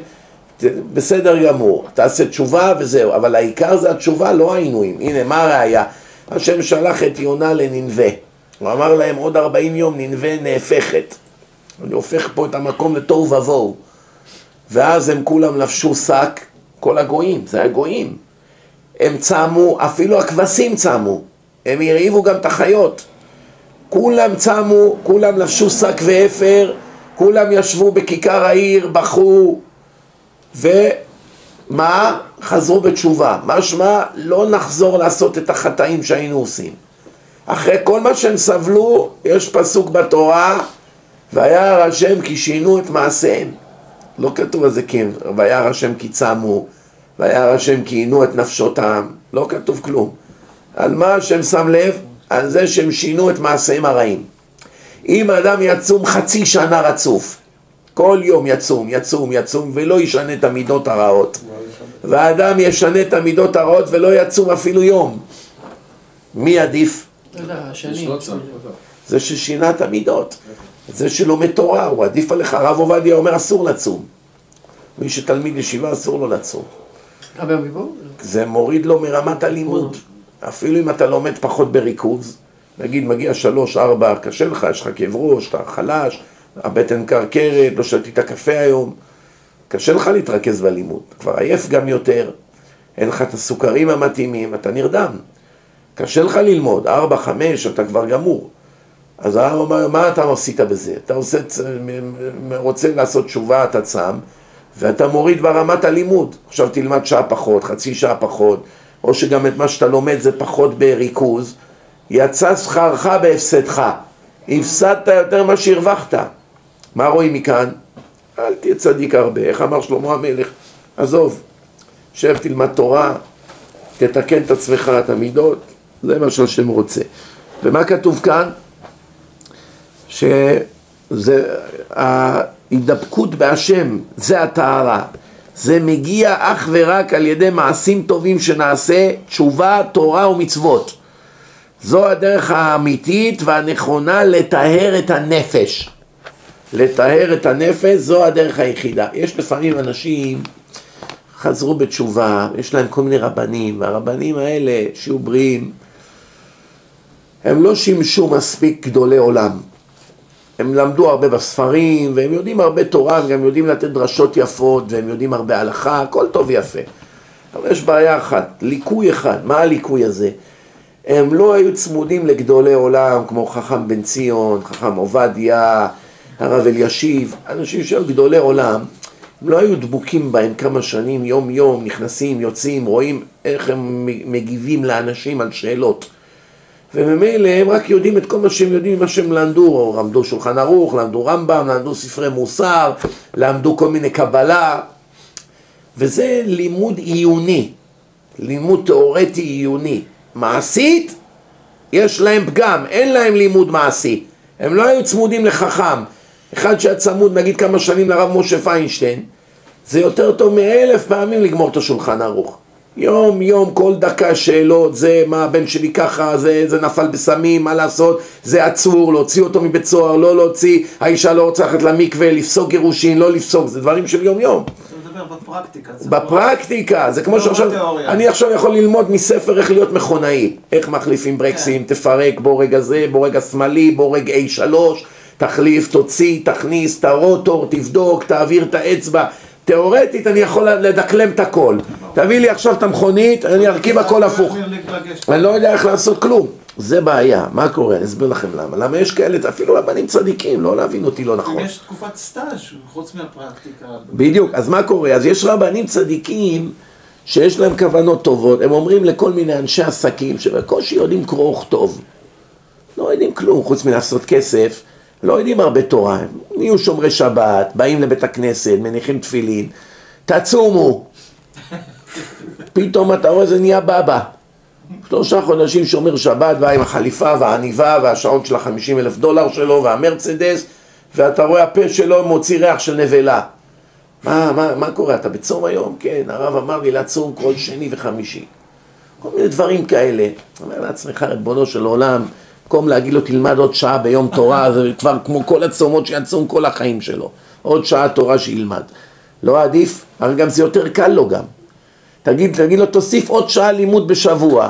בסדר גמור, תעשה תשובה וזהו. אבל העיקר זה התשובה, לא העינויים. הנה, מה הראיה? השם שלח את יונה לנינווה. הוא אמר להם, עוד ארבעים יום נינווה נהפכת. אני הופך פה את המקום לתוהו ובוהו. ואז הם כולם לבשו שק, כל הגויים, זה הגויים. הם צמו, אפילו הכבשים צמו, הם הרעיבו גם את החיות. כולם צמו, כולם לבשו שק ואפר, כולם ישבו בכיכר העיר, בכו, ומה? חזרו בתשובה. משמע, לא נחזור לעשות את החטאים שהיינו עושים. אחרי כל מה שהם סבלו, יש פסוק בתורה, וירא השם כי שינו את מעשיהם. לא כתוב על זה כן, וירא השם כי צמו, וירא השם כי עינו את נפשותם, לא כתוב כלום. על מה השם שם לב? על זה שהם שינו את מעשיהם הרעים. אם האדם יצום חצי שנה רצוף, כל יום יצום, יצום, יצום, ולא ישנה את המידות הרעות, והאדם ישנה את המידות הרעות ולא יצום אפילו יום, מי עדיף? זה ששינה את המידות, זה שלומד תורה, הוא עדיף עליך. הרב עובדיה אומר אסור לצום, מי שתלמיד ישיבה אסור לו לצום, זה מוריד לו מרמת הלימוד. אפילו אם אתה לומד פחות בריכוז, נגיד מגיע שלוש, ארבע, קשה לך, יש לך כאב ראש, אתה חלש, הבטן קרקרת, לא שתית קפה היום, קשה לך להתרכז בלימוד, כבר עייף גם יותר, אין לך את הסוכרים המתאימים, אתה נרדם, קשה לך ללמוד, ארבע, חמש, אתה כבר גמור. אז הרב אומר, מה אתה עשית בזה? אתה עושה, רוצה לעשות תשובה, אתה צם, ואתה מוריד ברמת הלימוד. עכשיו תלמד שעה פחות, חצי שעה פחות, או שגם את מה שאתה לומד זה פחות בריכוז, יצא שכרך בהפסדך, הפסדת יותר מה שהרווחת. מה רואים מכאן? אל תהיה צדיק הרבה, איך אמר שלמה המלך? עזוב, שב תלמד תורה, תתקן את עצמך, את המידות, זה מה שהשם רוצה. ומה כתוב כאן? שזה ההידבקות בהשם, זה הטהרה. זה מגיע אך ורק על ידי מעשים טובים שנעשה, תשובה, תורה ומצוות. זו הדרך האמיתית והנכונה לטהר את הנפש. לטהר את הנפש זו הדרך היחידה. יש לפעמים אנשים חזרו בתשובה, יש להם כל מיני רבנים, והרבנים האלה שיהיו בריאים, הם לא שימשו מספיק גדולי עולם. הם למדו הרבה בספרים, והם יודעים הרבה תורה, והם גם יודעים לתת דרשות יפות, והם יודעים הרבה הלכה, הכל טוב ויפה. אבל יש בעיה אחת, ליקוי אחד. מה הליקוי הזה? הם לא היו צמודים לגדולי עולם, כמו חכם בן ציון, חכם עובדיה, הרב אלישיב, אנשים שהיו גדולי עולם, הם לא היו דבוקים בהם כמה שנים, יום יום, נכנסים, יוצאים, רואים איך הם מגיבים לאנשים על שאלות. וממילא הם רק יודעים את כל מה שהם יודעים, מה שהם למדו, למדו שולחן ערוך, למדו רמב"ם, למדו ספרי מוסר, למדו כל מיני קבלה, וזה לימוד עיוני, לימוד תיאורטי עיוני. מעשית, יש להם פגם, אין להם לימוד מעשי, הם לא היו צמודים לחכם. אחד שהצמוד נגיד כמה שנים לרב משה פיינשטיין, זה יותר טוב מאלף פעמים לגמור את השולחן ערוך. יום יום כל דקה שאלות, זה מה הבן שלי ככה, זה, זה נפל בסמים, מה לעשות, זה עצור, להוציא אותו מבית סוהר, לא להוציא, האישה לא רוצה ללכת למקווה, לפסוק גירושין, לא לפסוק, זה דברים של יום יום. אתה מדבר בפרקטיקה. בפרקטיקה, זה כמו שעכשיו, אני עכשיו יכול ללמוד מספר איך להיות מכונאי, איך מחליפים ברקסים, תפרק בורג הזה, בורג השמאלי, בורג איי שלוש, תחליף, תוציא, תכניס, תרוטור, תבדוק, תעביר את האצבע. תיאורטית אני יכול לדקלם את הכל. תביא לי עכשיו את המכונית, אני ארכיב הכל הפוך. אני לא יודע איך לעשות כלום. זה בעיה. מה קורה? אני אסביר לכם למה. למה יש כאלה, אפילו רבנים צדיקים, לא להבין אותי לא נכון. יש תקופת סטאז' חוץ מהפרקטיקה. בדיוק. אז מה קורה? אז יש רבנים צדיקים שיש להם כוונות טובות. הם אומרים לכל מיני אנשי עסקים שבקושי יודעים קרוא וכתוב. לא יודעים כלום חוץ מלעשות כסף. לא יודעים הרבה תורה, הם נהיו שומרי שבת, באים לבית הכנסת, מניחים תפילין, תצומו. פתאום אתה רואה זה נהיה בבא. שלושה חודשים שומר שבת, בא עם החליפה והעניבה והשעון של החמישים אלף דולר שלו והמרצדס, ואתה רואה הפה שלו מוציא ריח של נבלה. מה, מה, מה קורה? אתה בצום היום? כן, הרב אמר לי לצום כל שני וחמישי. כל מיני דברים כאלה. אומר לעצמך, ריבונו של עולם, במקום להגיד לו תלמד עוד שעה ביום תורה, זה כבר כמו כל הצומות שיצום כל החיים שלו. עוד שעה תורה שילמד. לא עדיף, הרי גם זה יותר קל לו גם. תגיד, תגיד לו תוסיף עוד שעה לימוד בשבוע.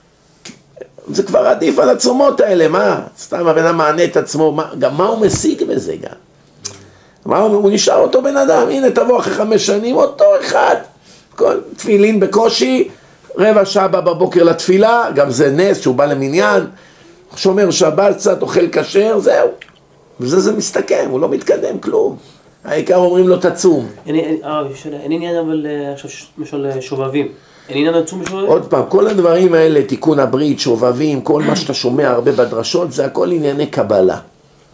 זה כבר עדיף על הצומות האלה, מה? סתם הבן אדם מענה את עצמו, מה, גם מה הוא משיג בזה גם? מה הוא, הוא נשאר אותו בן אדם, הנה תבוא אחרי חמש שנים, אותו אחד. כל תפילין בקושי, רבע שעה בבוקר לתפילה, גם זה נס שהוא בא למניין. שומר שבת קצת, אוכל כשר, זהו. וזה זה מסתכם, הוא לא מתקדם כלום. העיקר אומרים לו תצום. אין עניין אבל עכשיו משל שובבים. אין עניין לצום בשובבים? עוד פעם, כל הדברים האלה, תיקון הברית, שובבים, כל מה שאתה שומע הרבה בדרשות, זה הכל ענייני קבלה.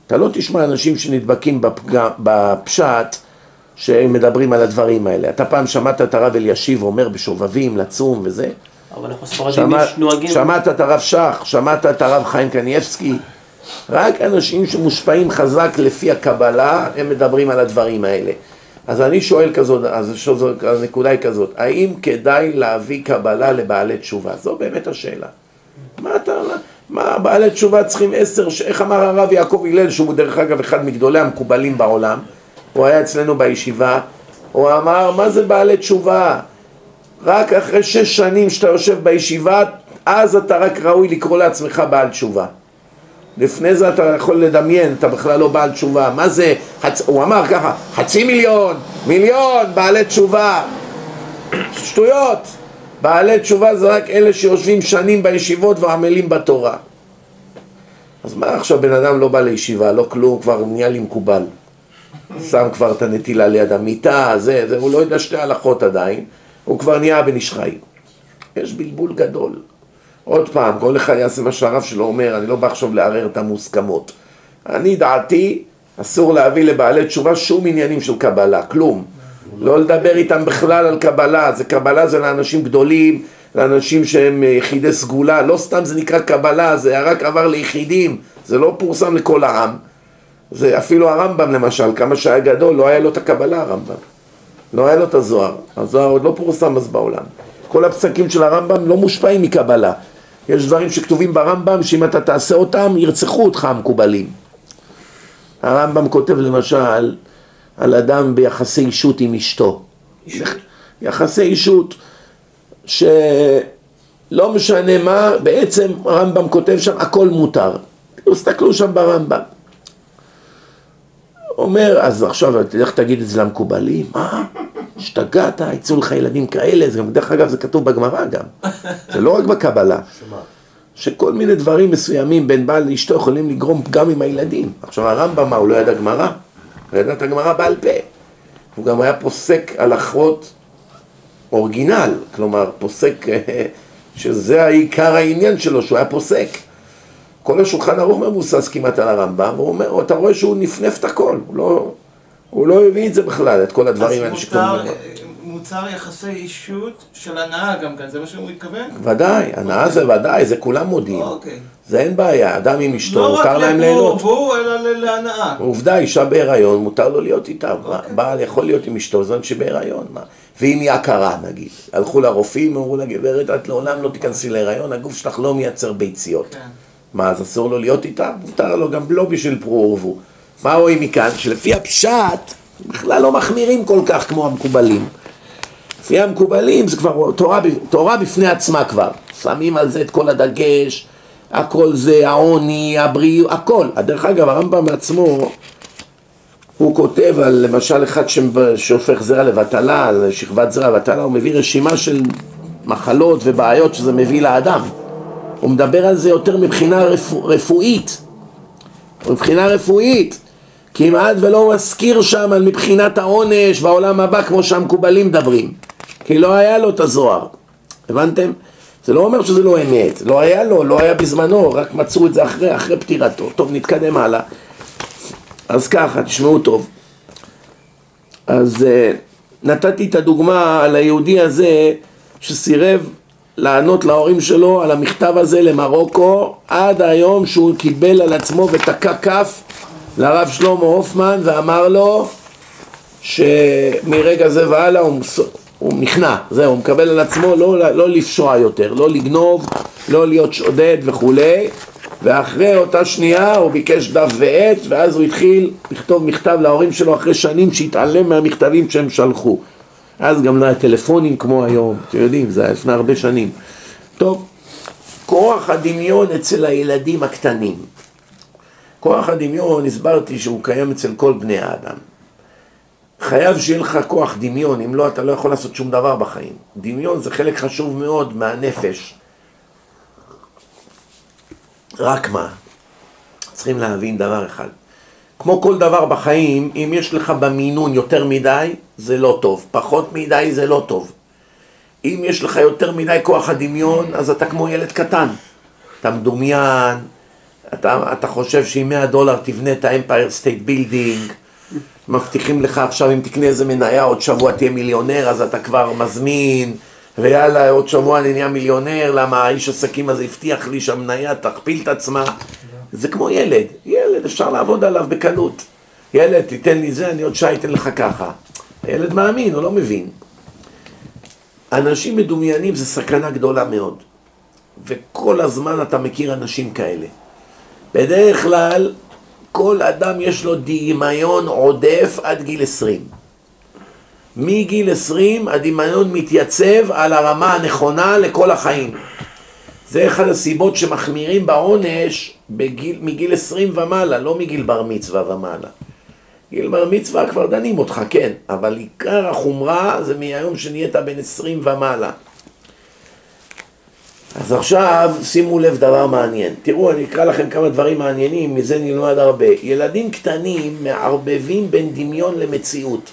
אתה לא תשמע אנשים שנדבקים בפג... בפשט שהם מדברים על הדברים האלה. אתה פעם שמעת את הרב אלישיב אומר בשובבים, לצום וזה? אבל אנחנו ספרדים יש נוהגים. שמעת את הרב שח, שמעת את הרב חיים קניאבסקי. רק אנשים שמושפעים חזק לפי הקבלה, הם מדברים על הדברים האלה. אז אני שואל כזאת, אז הנקודה היא כזאת, האם כדאי להביא קבלה לבעלי תשובה? זו באמת השאלה. מה אתה, מה בעלי תשובה צריכים עשר, איך אמר הרב יעקב הלל, שהוא דרך אגב אחד מגדולי המקובלים בעולם, הוא היה אצלנו בישיבה, הוא אמר, מה זה בעלי תשובה? רק אחרי שש שנים שאתה יושב בישיבה, אז אתה רק ראוי לקרוא לעצמך בעל תשובה. לפני זה אתה יכול לדמיין, אתה בכלל לא בעל תשובה. מה זה? חצ... הוא אמר ככה, חצי מיליון, מיליון בעלי תשובה. שטויות. בעלי תשובה זה רק אלה שיושבים שנים בישיבות ועמלים בתורה. אז מה עכשיו בן אדם לא בא לישיבה, לא כלום, כבר נהיה לי מקובל. שם כבר את הנטילה ליד המיטה, זה, זה, הוא לא יודע שתי הלכות עדיין, הוא כבר נהיה בן איש חי. יש בלבול גדול. עוד פעם, כל אחד יעשה מה שהרב שלו אומר, אני לא בא עכשיו לערער את המוסכמות. אני דעתי, אסור להביא לבעלי תשובה שום עניינים של קבלה, כלום. לא לדבר איתם בכלל על קבלה, זה קבלה זה לאנשים גדולים, לאנשים שהם יחידי סגולה, לא סתם זה נקרא קבלה, זה רק עבר ליחידים, זה לא פורסם לכל העם. זה אפילו הרמב"ם למשל, כמה שהיה גדול, לא היה לו את הקבלה הרמב"ם. לא היה לו את הזוהר, הזוהר עוד לא פורסם אז בעולם. כל הפסקים של הרמב"ם לא מושפעים מקבלה. יש דברים שכתובים ברמב"ם שאם אתה תעשה אותם ירצחו אותך המקובלים. הרמב"ם כותב למשל על אדם ביחסי אישות עם אשתו. יחסי אישות שלא משנה מה, בעצם הרמב"ם כותב שם הכל מותר. תסתכלו שם ברמב"ם. אומר, אז עכשיו איך תגיד את זה למקובלים? מה? השתגעת, יצאו לך ילדים כאלה, זה גם, דרך אגב זה כתוב בגמרא גם, זה לא רק בקבלה, שכל מיני דברים מסוימים בין בעל לאשתו יכולים לגרום פגם עם הילדים. עכשיו הרמב"ם מה, הוא לא ידע גמרא? הוא ידע את הגמרא בעל פה, הוא גם היה פוסק הלכות אורגינל, כלומר פוסק שזה העיקר העניין שלו, שהוא היה פוסק. כל השולחן ערוך מבוסס כמעט על הרמב"ם, והוא אומר, אתה רואה שהוא נפנף את הכל, הוא לא... הוא לא הביא את זה בכלל, את כל הדברים האלה שקוראים אז מוצר יחסי אישות של הנאה גם כאן, זה מה שהוא התכוון? ודאי, הנאה זה ודאי, זה כולם מודים. אוקיי. זה אין בעיה, אדם עם אשתו, מותר להם לא ליהנות. רק לבוא, אלא להנאה. עובדה, אישה בהיריון, מותר לו להיות איתה. בעל יכול להיות עם אשתו, זאת שבהיריון. ואם היא הכרה, נגיד, הלכו לרופאים, אמרו לה, גברת, את לעולם לא תיכנסי להיריון, הגוף שלך לא מייצר ביציות. מה, אז אסור לו להיות איתה? מותר לו גם לא בשביל פרו ורבו. מה רואים מכאן? שלפי הפשט בכלל לא מחמירים כל כך כמו המקובלים. לפי המקובלים זה כבר תורה, תורה בפני עצמה כבר. שמים על זה את כל הדגש, הכל זה, העוני, הבריאות, הכל. דרך אגב, הרמב"ם בעצמו, הוא כותב על למשל אחד שהופך זרע לבטלה, על שכבת זרע לבטלה, הוא מביא רשימה של מחלות ובעיות שזה מביא לאדם. הוא מדבר על זה יותר מבחינה רפוא, רפואית. מבחינה רפואית. כמעט ולא מזכיר שם על מבחינת העונש והעולם הבא כמו שהמקובלים מדברים. כי לא היה לו את הזוהר. הבנתם? זה לא אומר שזה לא אמת. לא היה לו, לא היה בזמנו, רק מצאו את זה אחרי, אחרי פטירתו. טוב, נתקדם הלאה. אז ככה, תשמעו טוב. אז uh, נתתי את הדוגמה על היהודי הזה שסירב לענות להורים שלו על המכתב הזה למרוקו עד היום שהוא קיבל על עצמו ותקע כף לרב שלמה הופמן ואמר לו שמרגע זה והלאה הוא, הוא נכנע, זהו, הוא מקבל על עצמו לא, לא לפשוע יותר, לא לגנוב, לא להיות שודד וכולי. ואחרי אותה שנייה הוא ביקש דף ועט ואז הוא התחיל לכתוב מכתב להורים שלו אחרי שנים שהתעלם מהמכתבים שהם שלחו. אז גם לא היה טלפונים כמו היום, אתם יודעים, זה היה לפני הרבה שנים. טוב, כוח הדמיון אצל הילדים הקטנים. כוח הדמיון, הסברתי שהוא קיים אצל כל בני האדם. חייב שיהיה לך כוח דמיון, אם לא אתה לא יכול לעשות שום דבר בחיים. דמיון זה חלק חשוב מאוד מהנפש. רק מה? צריכים להבין דבר אחד. כמו כל דבר בחיים, אם יש לך במינון יותר מדי, זה לא טוב. פחות מדי זה לא טוב. אם יש לך יותר מדי כוח הדמיון, אז אתה כמו ילד קטן. אתה מדומיין, אתה, אתה חושב שעם מאה דולר תבנה את האמפייר סטייט בילדינג, מבטיחים לך עכשיו אם תקנה איזה מניה, עוד שבוע תהיה מיליונר, אז אתה כבר מזמין, ויאללה, עוד שבוע אני נהיה מיליונר, למה האיש עסקים הזה הבטיח לי שהמניה תכפיל את עצמה. זה כמו ילד, ילד אפשר לעבוד עליו בקלות. ילד, תיתן לי זה, אני עוד שעה אתן לך ככה. הילד מאמין, הוא לא מבין. אנשים מדומיינים זה סכנה גדולה מאוד. וכל הזמן אתה מכיר אנשים כאלה. בדרך כלל, כל אדם יש לו דמיון עודף עד גיל עשרים. מגיל עשרים הדמיון מתייצב על הרמה הנכונה לכל החיים. זה אחד הסיבות שמחמירים בעונש בגיל, מגיל עשרים ומעלה, לא מגיל בר מצווה ומעלה. גיל בר מצווה כבר דנים אותך, כן, אבל עיקר החומרה זה מהיום שנהיית בין עשרים ומעלה. אז עכשיו שימו לב דבר מעניין. תראו, אני אקרא לכם כמה דברים מעניינים, מזה נלמד הרבה. ילדים קטנים מערבבים בין דמיון למציאות.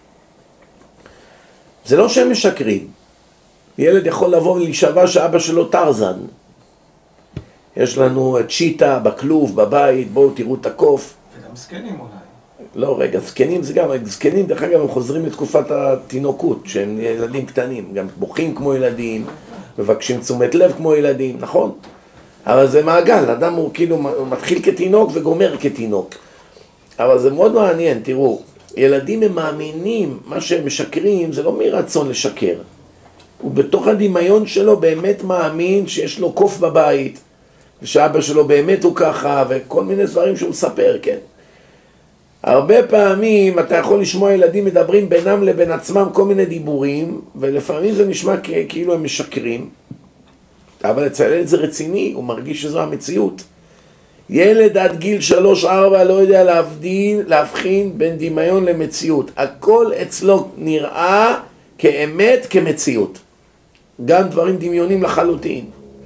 זה לא שהם משקרים. ילד יכול לבוא ולהישבע שאבא שלו טרזן. יש לנו צ'יטה בכלוב, בבית, בואו תראו את הקוף. וגם זקנים אולי. לא, רגע, זקנים זה גם, זקנים דרך אגב הם חוזרים לתקופת התינוקות, שהם ילדים קטנים, גם בוכים כמו ילדים, מבקשים תשומת לב כמו ילדים, נכון? אבל זה מעגל, אדם הוא כאילו הוא מתחיל כתינוק וגומר כתינוק. אבל זה מאוד מעניין, תראו, ילדים הם מאמינים, מה שהם משקרים זה לא מרצון לשקר. הוא בתוך הדמיון שלו באמת מאמין שיש לו קוף בבית, ושאבא שלו באמת הוא ככה, וכל מיני דברים שהוא מספר, כן? הרבה פעמים אתה יכול לשמוע ילדים מדברים בינם לבין עצמם כל מיני דיבורים, ולפעמים זה נשמע כאילו הם משקרים, אבל אצל ילד זה רציני, הוא מרגיש שזו המציאות. ילד עד גיל שלוש ארבע לא יודע להבדיל, להבחין בין דמיון למציאות. הכל אצלו נראה כאמת, כמציאות. גם דברים דמיונים לחלוטין.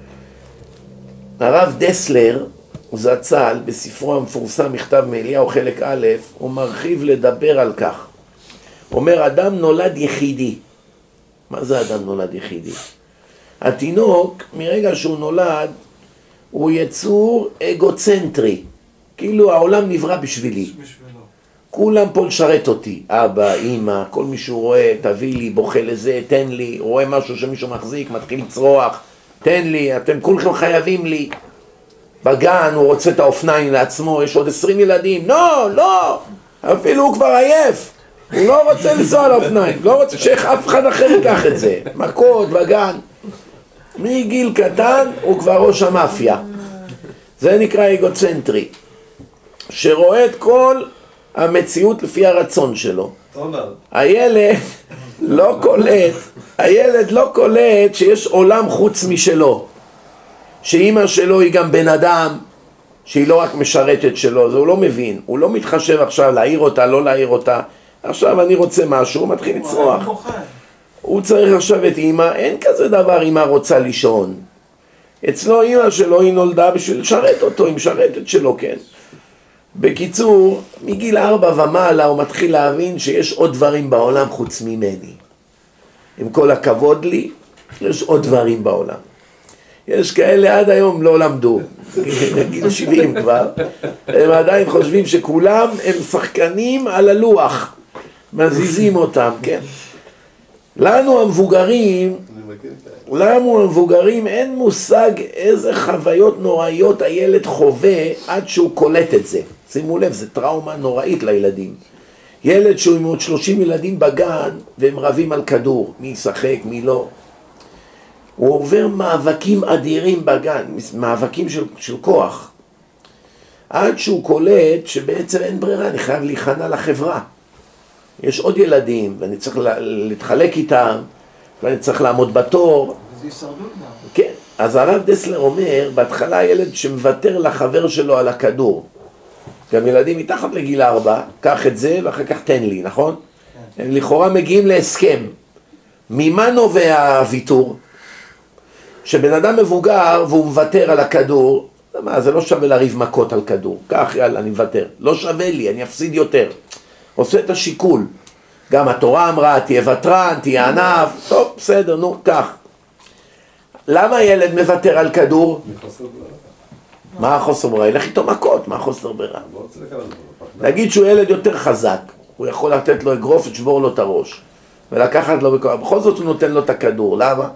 הרב דסלר, זצ"ל, בספרו המפורסם מכתב מאליהו חלק א', הוא מרחיב לדבר על כך. הוא אומר, אדם נולד יחידי. מה זה אדם נולד יחידי? התינוק, מרגע שהוא נולד, הוא יצור אגוצנטרי. כאילו העולם נברא בשבילי. בשבילו. כולם פה לשרת אותי. אבא, אמא, כל מי שהוא רואה, תביא לי, בוכה לזה, תן לי. רואה משהו שמישהו מחזיק, מתחיל לצרוח, תן לי, אתם כולכם חייבים לי. בגן הוא רוצה את האופניים לעצמו, יש עוד עשרים ילדים. לא, לא, אפילו הוא כבר עייף. הוא לא רוצה לנסוע על האופניים, לא רוצה שאף אחד אחר ייקח את זה. מכות בגן. מגיל קטן הוא כבר ראש המאפיה. זה נקרא אגוצנטרי. שרואה את כל המציאות לפי הרצון שלו. הילד לא קולט, הילד לא קולט שיש עולם חוץ משלו. שאמא שלו היא גם בן אדם, שהיא לא רק משרתת שלו, זה הוא לא מבין. הוא לא מתחשב עכשיו להעיר אותה, לא להעיר אותה. עכשיו אני רוצה משהו, הוא מתחיל לצרוח. הוא צריך עכשיו את אמא, אין כזה דבר אמא רוצה לישון. אצלו אמא שלו היא נולדה בשביל לשרת אותו, היא משרתת שלו, כן. בקיצור, מגיל ארבע ומעלה הוא מתחיל להבין שיש עוד דברים בעולם חוץ ממני. עם כל הכבוד לי, יש עוד דברים בעולם. יש כאלה עד היום לא למדו, גיל שבעים כבר, הם עדיין חושבים שכולם הם שחקנים על הלוח, מזיזים אותם, כן. לנו המבוגרים, לנו המבוגרים אין מושג איזה חוויות נוראיות הילד חווה עד שהוא קולט את זה. שימו לב, זה טראומה נוראית לילדים. ילד שהוא עם עוד שלושים ילדים בגן והם רבים על כדור, מי ישחק, מי לא. הוא עובר מאבקים אדירים בגן, מאבקים של, של כוח. עד שהוא קולט שבעצם אין ברירה, אני חייב להיכנע לחברה. יש עוד ילדים ואני צריך להתחלק איתם, ואני צריך לעמוד בתור. זה הישרדות גם. כן, אז הרב דסלר אומר, בהתחלה ילד שמוותר לחבר שלו על הכדור. גם ילדים מתחת לגיל ארבע, קח את זה ואחר כך תן לי, נכון? כן. הם לכאורה מגיעים להסכם. ממה נובע הוויתור? שבן אדם מבוגר והוא מוותר על הכדור, מה, זה לא שווה להריב מכות על כדור. כך, יאללה, אני מוותר. לא שווה לי, אני אפסיד יותר. עושה את השיקול. גם התורה אמרה, תהיה ותרן, תהיה ענף. טוב, בסדר, נו, כך. למה ילד מוותר על כדור? מה החוסר ברירה? ילך איתו מכות, מה החוסר ברירה? לא רוצה לקבל אותו. נגיד שהוא ילד יותר חזק, הוא יכול לתת לו אגרוף ושבור לו את הראש ולקחת לו בכוח, בכל זאת הוא נותן לו את הכדור, למה?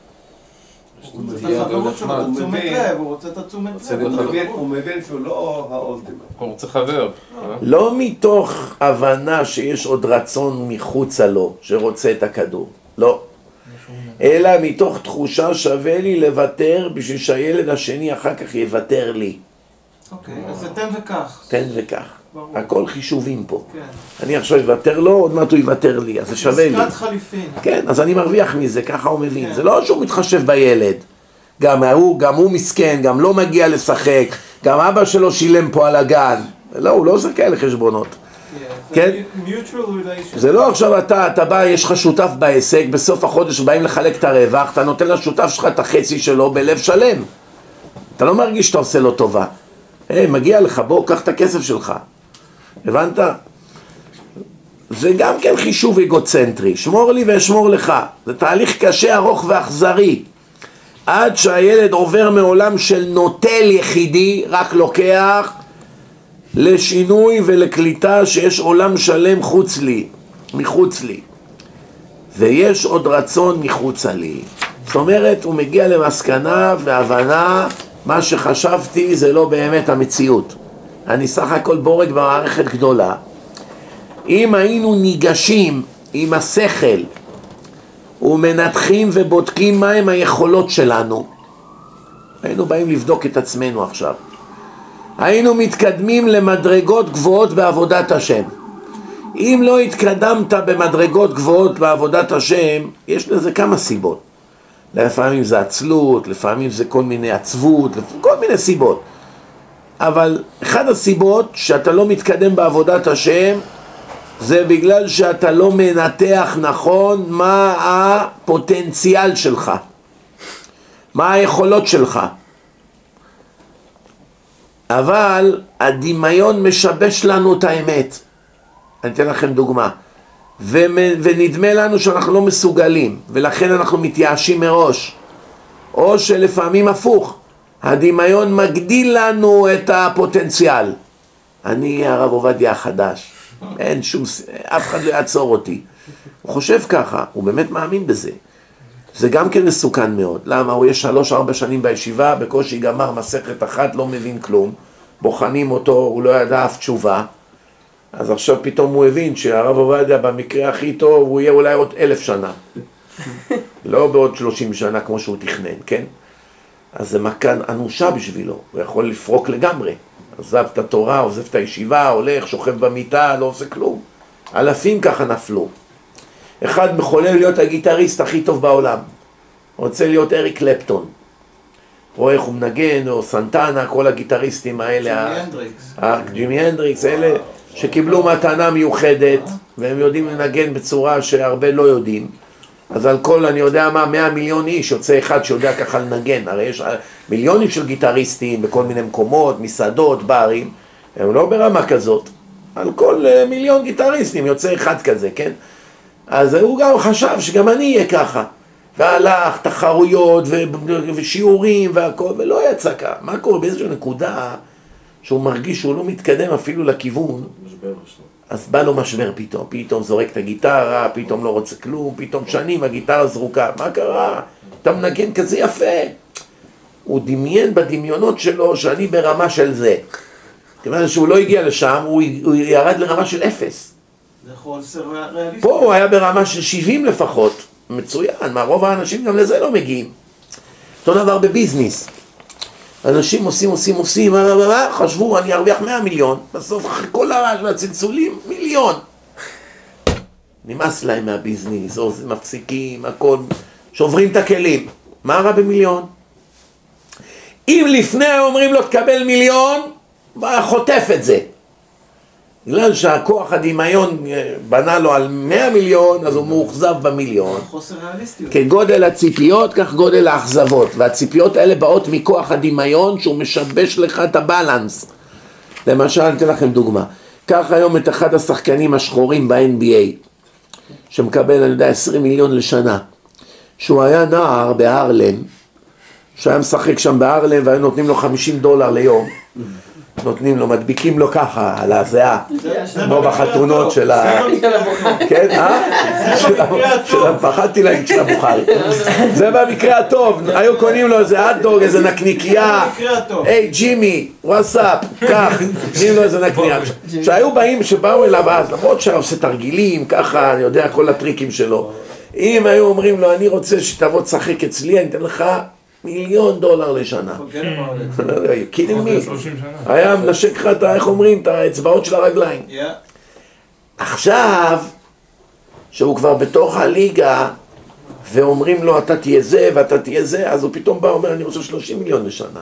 הוא רוצה את החברות שלו, הוא תשומת לב, הוא רוצה את התשומת לב. הוא מבין שהוא לא האולטימט. הוא רוצה חבר. לא מתוך הבנה שיש עוד רצון מחוצה לו שרוצה את הכדור, לא. אלא מתוך תחושה שווה לי לוותר בשביל שהילד השני אחר כך יוותר לי. אוקיי, אז זה תן וכך. תן וכך. הכל חישובים פה. כן. אני עכשיו יוותר לו, עוד מעט הוא יוותר לי, אז זה שווה לי. עסקת חליפין. כן, אז אני מרוויח מזה, ככה הוא מבין. זה לא שהוא מתחשב בילד. גם הוא, גם הוא מסכן, גם לא מגיע לשחק, גם אבא שלו שילם פה על הגן. לא, הוא לא עושה כאלה חשבונות. כן? זה לא עכשיו אתה, אתה בא, יש לך שותף בעסק, בסוף החודש באים לחלק את הרווח, אתה נותן לשותף שלך את החצי שלו בלב שלם. אתה לא מרגיש שאתה עושה לו טובה. היי, מגיע לך, בוא, קח את הכסף שלך. הבנת? זה גם כן חישוב אגוצנטרי, שמור לי ואשמור לך. זה תהליך קשה, ארוך ואכזרי. עד שהילד עובר מעולם של נוטל יחידי, רק לוקח, לשינוי ולקליטה שיש עולם שלם חוץ לי, מחוץ לי. ויש עוד רצון מחוצה לי. זאת אומרת, הוא מגיע למסקנה והבנה, מה שחשבתי זה לא באמת המציאות. אני סך הכל בורג במערכת גדולה. אם היינו ניגשים עם השכל ומנתחים ובודקים מהם היכולות שלנו, היינו באים לבדוק את עצמנו עכשיו. היינו מתקדמים למדרגות גבוהות בעבודת השם. אם לא התקדמת במדרגות גבוהות בעבודת השם, יש לזה כמה סיבות. לפעמים זה עצלות, לפעמים זה כל מיני עצבות, כל מיני סיבות. אבל אחד הסיבות שאתה לא מתקדם בעבודת השם, זה בגלל שאתה לא מנתח נכון מה הפוטנציאל שלך, מה היכולות שלך. אבל הדמיון משבש לנו את האמת. אני אתן לכם דוגמה. ונדמה לנו שאנחנו לא מסוגלים, ולכן אנחנו מתייאשים מראש. או שלפעמים הפוך, הדמיון מגדיל לנו את הפוטנציאל. אני הרב עובדיה החדש, אין שום, אף אחד לא יעצור אותי. הוא חושב ככה, הוא באמת מאמין בזה. זה גם כן מסוכן מאוד. למה? הוא יש שלוש ארבע שנים בישיבה, בקושי גמר מסכת אחת, לא מבין כלום. בוחנים אותו, הוא לא ידע אף תשובה. אז עכשיו פתאום הוא הבין שהרב עובדיה במקרה הכי טוב, הוא יהיה אולי עוד אלף שנה. לא בעוד שלושים שנה כמו שהוא תכנן, כן? אז זה מכאן אנושה בשבילו, הוא יכול לפרוק לגמרי. עזב את התורה, עוזב את הישיבה, הולך, שוכב במיטה, לא עושה כלום. אלפים ככה נפלו. אחד מחולל להיות הגיטריסט הכי טוב בעולם. רוצה להיות אריק קלפטון. רואה איך הוא מנגן, או סנטנה, כל הגיטריסטים האלה. ג'ימי הנדריקס. ג'ימי הנדריקס, אלה שקיבלו מתנה מיוחדת, והם יודעים לנגן בצורה שהרבה לא יודעים. אז על כל, אני יודע מה, מאה מיליון איש, יוצא אחד שיודע ככה לנגן. הרי יש מיליונים של גיטריסטים בכל מיני מקומות, מסעדות, ברים. הם לא ברמה כזאת. על כל מיליון גיטריסטים יוצא אחד כזה, כן? אז הוא גם חשב שגם אני אהיה ככה. והלך, תחרויות ו- ושיעורים והכל, ולא יצא ככה. מה קורה באיזושהי נקודה שהוא מרגיש שהוא לא מתקדם אפילו לכיוון, אז בא לו משבר פתאום. פתאום זורק את הגיטרה, פתאום לא רוצה כלום, פתאום שנים הגיטרה זרוקה. מה קרה? אתה מנגן כזה יפה. הוא דמיין בדמיונות שלו שאני ברמה של זה. כיוון שהוא לא הגיע לשם, הוא, הוא ירד לרמה של אפס. זה חוסר ריאליסטי. פה הוא היה ברמה של שבעים לפחות. מצוין, מה רוב האנשים גם לזה לא מגיעים. אותו דבר בביזנס. אנשים עושים, עושים, עושים, מה, מה, מה, חשבו, אני ארוויח מאה מיליון, בסוף כל הרעש והצלצולים, מיליון. נמאס להם מהביזנס, או מפסיקים, הכל, שוברים את הכלים. מה רע במיליון? אם לפני אומרים לו תקבל מיליון, חוטף את זה. בגלל שהכוח הדמיון בנה לו על מאה מיליון, אז הוא מאוכזב במיליון. חוסר ריאליסטיות. כגודל הציפיות, כך גודל האכזבות. והציפיות האלה באות מכוח הדמיון שהוא משבש לך את הבלנס. למשל, אני אתן לכם דוגמה. קח היום את אחד השחקנים השחורים ב-אן בי איי, שמקבל, אני יודע, עשרים מיליון לשנה. שהוא היה נער בהרלם, שהיה משחק שם בארלם והיו נותנים לו חמישים דולר ליום. נותנים לו, מדביקים לו ככה על הזיעה, כמו בחתונות של ה... כן, אה? פחדתי להגיד של הבוכרי. זה במקרה הטוב, היו קונים לו איזה אדדוג, איזה נקניקייה, היי ג'ימי, וואטסאפ, כך, נותנים לו איזה נקנייה. שהיו באים, שבאו אליו אז, למרות שהוא עושה תרגילים, ככה, אני יודע, כל הטריקים שלו. אם היו אומרים לו, אני רוצה שתבוא תשחק אצלי, אני אתן לך מיליון דולר לשנה. קידים מי? היה מנשק לך את, איך אומרים, את האצבעות של הרגליים. עכשיו, שהוא כבר בתוך הליגה, ואומרים לו, אתה תהיה זה ואתה תהיה זה, אז הוא פתאום בא ואומר, אני רוצה שלושים מיליון לשנה.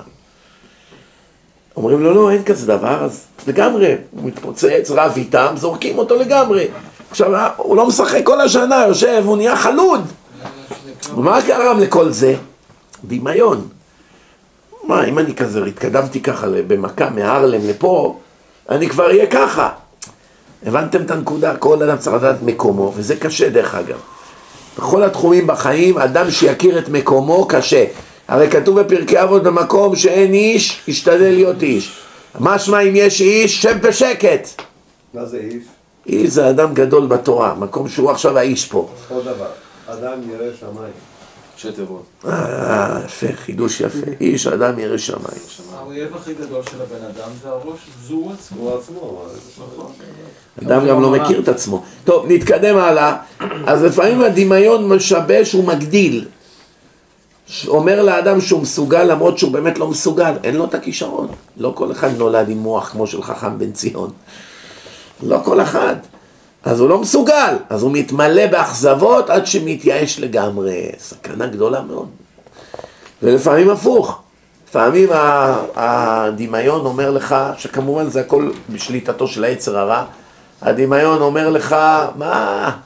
אומרים לו, לא, אין כזה דבר, אז לגמרי, הוא מתפוצץ, רב איתם, זורקים אותו לגמרי. עכשיו, הוא לא משחק כל השנה, יושב, הוא נהיה חלוד. ומה גרם לכל זה? דמיון. מה, אם אני כזה התקדמתי ככה במכה מהרלם לפה, אני כבר אהיה ככה. הבנתם את הנקודה? כל אדם צריך לדעת מקומו, וזה קשה דרך אגב. בכל התחומים בחיים, אדם שיכיר את מקומו קשה. הרי כתוב בפרקי אבות במקום שאין איש, ישתדל להיות איש. משמע אם יש איש, שב בשקט. מה זה איש? איש זה אדם גדול בתורה, מקום שהוא עכשיו האיש פה. עוד דבר, אדם ירא שמיים. שתבוא. אה, יפה, חידוש יפה. איש, אדם ירא שמיים. האויב הכי גדול של הבן אדם זה הראש, זו עצמו. הוא עצמו. אדם גם לא מכיר את עצמו. טוב, נתקדם הלאה. אז לפעמים הדמיון משבש ומגדיל. אומר לאדם שהוא מסוגל, למרות שהוא באמת לא מסוגל. אין לו את הכישרון. לא כל אחד נולד עם מוח כמו של חכם בן ציון. לא כל אחד. אז הוא לא מסוגל, אז הוא מתמלא באכזבות עד שמתייאש לגמרי. סכנה גדולה מאוד. ולפעמים הפוך. לפעמים הדמיון אומר לך, שכמובן זה הכל בשליטתו של היצר הרע, הדמיון אומר לך, מה,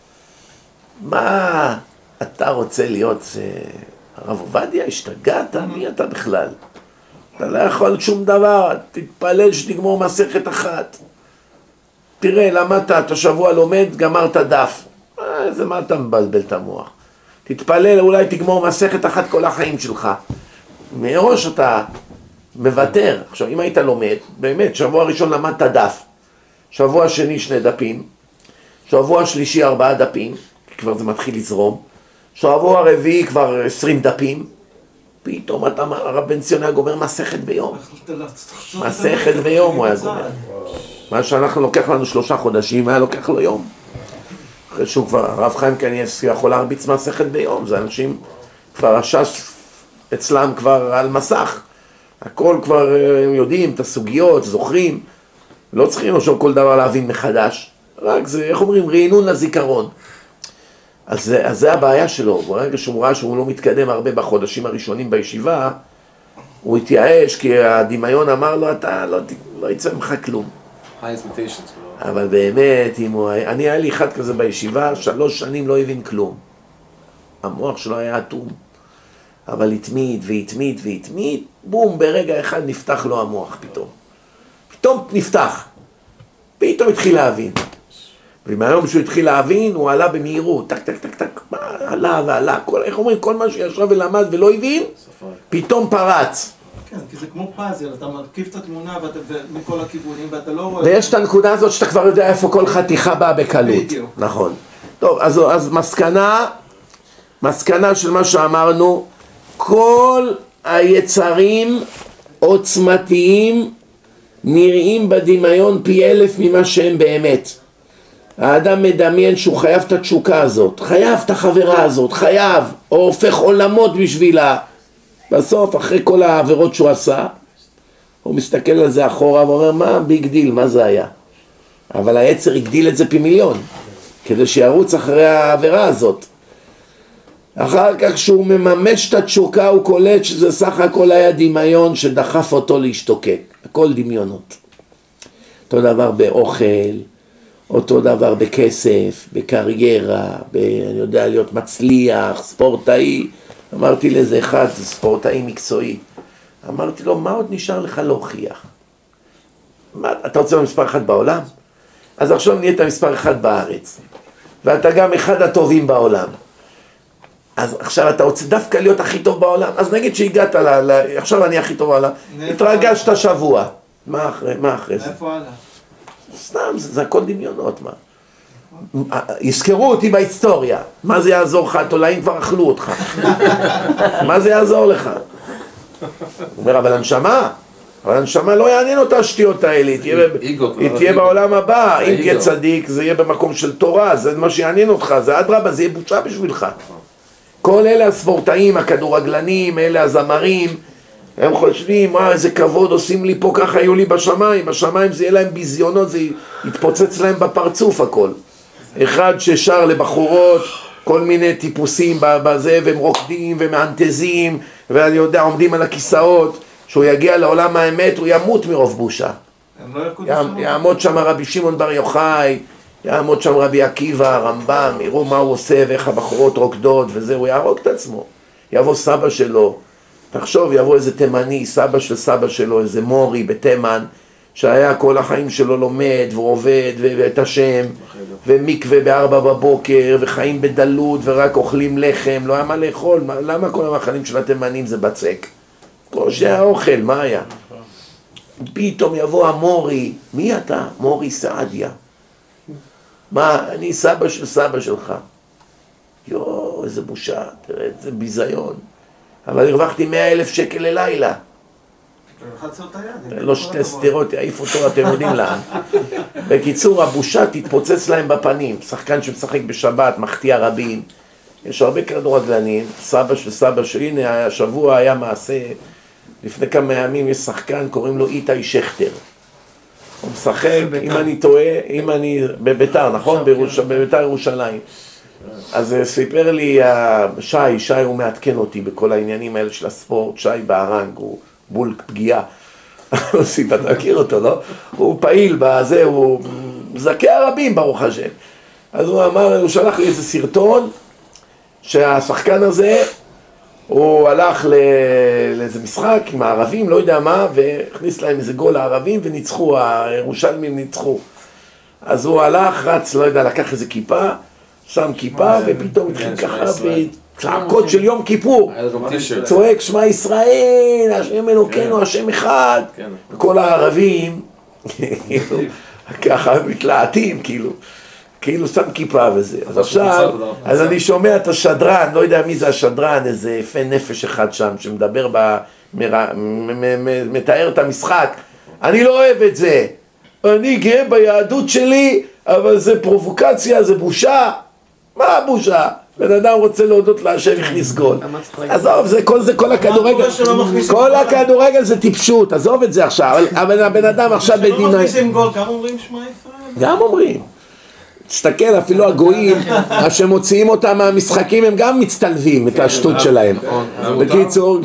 מה אתה רוצה להיות הרב עובדיה? השתגעת? מי אתה בכלל? אתה לא יכול שום דבר, תתפלל שתגמור מסכת אחת. תראה, למדת, אתה שבוע לומד, גמרת דף. איזה מה אתה מבלבל את המוח? תתפלל, אולי תגמור מסכת אחת כל החיים שלך. מראש אתה מוותר. עכשיו, אם היית לומד, באמת, שבוע ראשון למדת דף, שבוע שני שני דפים, שבוע שלישי ארבעה דפים, כי כבר זה מתחיל לזרום, שבוע רביעי כבר עשרים דפים, פתאום אתה, הרב בן ציון היה גומר מסכת ביום. מסכת ביום הוא היה גומר. מה שאנחנו לוקח לנו שלושה חודשים, היה לוקח לו יום. אחרי שהוא כבר, הרב חיים קניאבסקי יכול להרביץ מסכת ביום, זה אנשים, כבר הש"ס אצלם כבר על מסך, הכל כבר הם יודעים, את הסוגיות, זוכרים, לא צריכים עכשיו כל דבר להבין מחדש, רק זה, איך אומרים, רענון לזיכרון. אז זה, אז זה הבעיה שלו, ברגע שהוא ראה שהוא לא מתקדם הרבה בחודשים הראשונים בישיבה, הוא התייאש כי הדמיון אמר לו, אתה לא, לא יצא ממך כלום. אבל באמת, אם הוא, אני היה לי אחד כזה בישיבה, שלוש שנים לא הבין כלום. המוח שלו היה אטום. אבל התמיד והתמיד והתמיד, בום, ברגע אחד נפתח לו המוח פתאום. פתאום נפתח. פתאום התחיל להבין. ומהיום שהוא התחיל להבין, הוא עלה במהירות. טק, טק, טק, טק, עלה ועלה. כל, איך אומרים, כל מה שישב ולמד ולא הבין, פתאום פרץ. כן, כי זה כמו פאזל, אתה מרכיב את התמונה ואתה, מכל הכיוונים ואתה לא רואה... ויש את הנקודה הזאת שאתה כבר יודע איפה כל חתיכה באה בקלות. בדיוק. נכון. טוב, אז, אז מסקנה, מסקנה של מה שאמרנו, כל היצרים עוצמתיים נראים בדמיון פי אלף ממה שהם באמת. האדם מדמיין שהוא חייב את התשוקה הזאת, חייב את החברה הזאת, חייב, או הופך עולמות בשבילה. בסוף, אחרי כל העבירות שהוא עשה, הוא מסתכל על זה אחורה ואומר, מה ביג דיל, מה זה היה? אבל היצר הגדיל את זה פי מיליון, כדי שירוץ אחרי העבירה הזאת. אחר כך שהוא מממש את התשוקה, הוא קולט שזה סך הכל היה דמיון שדחף אותו להשתוקק. הכל דמיונות. אותו דבר באוכל, אותו דבר בכסף, בקריירה, ב, אני יודע, להיות מצליח, ספורטאי. אמרתי לאיזה אחד, זה ספורטאי מקצועי. אמרתי לו, מה עוד נשאר לך להוכיח? מה, אתה רוצה במספר אחד בעולם? אז עכשיו נהיית מספר אחד בארץ. ואתה גם אחד הטובים בעולם. אז עכשיו אתה רוצה דווקא להיות הכי טוב בעולם, אז נגיד שהגעת, ל, ל, עכשיו אני הכי טוב בעולם, התרגשת שבוע, מה אחרי, מה אחרי זה? איפה הלאה? סתם, זה, זה הכל דמיונות, מה? יזכרו אותי בהיסטוריה, מה זה יעזור לך? התולעים כבר אכלו אותך. מה זה יעזור לך? הוא אומר, אבל הנשמה, אבל הנשמה לא יעניין אותה השטויות האלה, היא תהיה בעולם הבא, אם תהיה צדיק זה יהיה במקום של תורה, זה מה שיעניין אותך, זה אדרבה, זה יהיה בושה בשבילך. כל אלה הספורטאים, הכדורגלנים, אלה הזמרים, הם חושבים, מה איזה כבוד עושים לי פה, ככה היו לי בשמיים, בשמיים זה יהיה להם ביזיונות, זה יתפוצץ להם בפרצוף הכל. אחד ששר לבחורות, כל מיני טיפוסים בזה, והם רוקדים ומענטזים, ואני יודע, עומדים על הכיסאות, שהוא יגיע לעולם האמת, הוא ימות מרוב בושה. יעמוד שם רבי שמעון בר יוחאי, יעמוד שם רבי עקיבא, הרמב"ם, יראו מה הוא עושה ואיך הבחורות רוקדות וזה, הוא יהרוג את עצמו. יבוא סבא שלו, תחשוב, יבוא איזה תימני, סבא של סבא שלו, איזה מורי בתימן, שהיה כל החיים שלו לומד ועובד ואת השם, ומקווה בארבע בבוקר, וחיים בדלות ורק אוכלים לחם, לא היה מה לאכול, למה כל המאכלים של התימנים זה בצק? כמו שהאוכל, מה היה? פתאום יבוא המורי, מי אתה? מורי סעדיה. מה, אני סבא של סבא שלך. יו, איזה בושה, תראה, איזה ביזיון. אבל הרווחתי מאה אלף שקל ללילה. לא שתי סתירות, יעיף אותו, אתם יודעים לאן. בקיצור, הבושה תתפוצץ להם בפנים. שחקן שמשחק בשבת, מחטיא רבים. יש הרבה כדורגלנים, סבא של סבא של, הנה, השבוע היה מעשה, לפני כמה ימים יש שחקן, קוראים לו איתי שכטר. הוא משחק, אם אני טועה, אם אני, בביתר, נכון? בביתר ירושלים. אז סיפר לי, שי, שי הוא מעדכן אותי בכל העניינים האלה של הספורט, שי בערנג, הוא בול פגיעה. הוא סיפר, אתה מכיר אותו, לא? הוא פעיל בזה, הוא זכי הרבים ברוך השם. אז הוא אמר, הוא שלח לי איזה סרטון, שהשחקן הזה, הוא הלך לאיזה משחק עם הערבים, לא יודע מה, והכניס להם איזה גול לערבים וניצחו, הירושלמים ניצחו. אז הוא הלך, רץ, לא יודע, לקח איזה כיפה, שם כיפה, ופתאום התחיל ככה בצעקות של יום כיפור. צועק, שמע ישראל, השם אלוקינו, השם אחד. וכל הערבים, ככה מתלהטים, כאילו. כאילו שם כיפה וזה. אז עכשיו, אז אני שומע את השדרן, לא יודע מי זה השדרן, איזה יפה נפש אחד שם, שמדבר, מתאר את המשחק. אני לא אוהב את זה. אני גאה ביהדות שלי, אבל זה פרובוקציה, זה בושה. מה הבושה? בן אדם רוצה להודות להשם, הכניס גול. עזוב, זה כל זה, כל הכדורגל, כל הכדורגל זה טיפשות, עזוב את זה עכשיו. אבל הבן אדם עכשיו בדינה... שלא מכניסים גול, כמה אומרים שמע ישראל? גם אומרים. תסתכל, אפילו הגויים, שמוציאים אותם מהמשחקים, הם גם מצטלבים את השטות שלהם. בקיצור,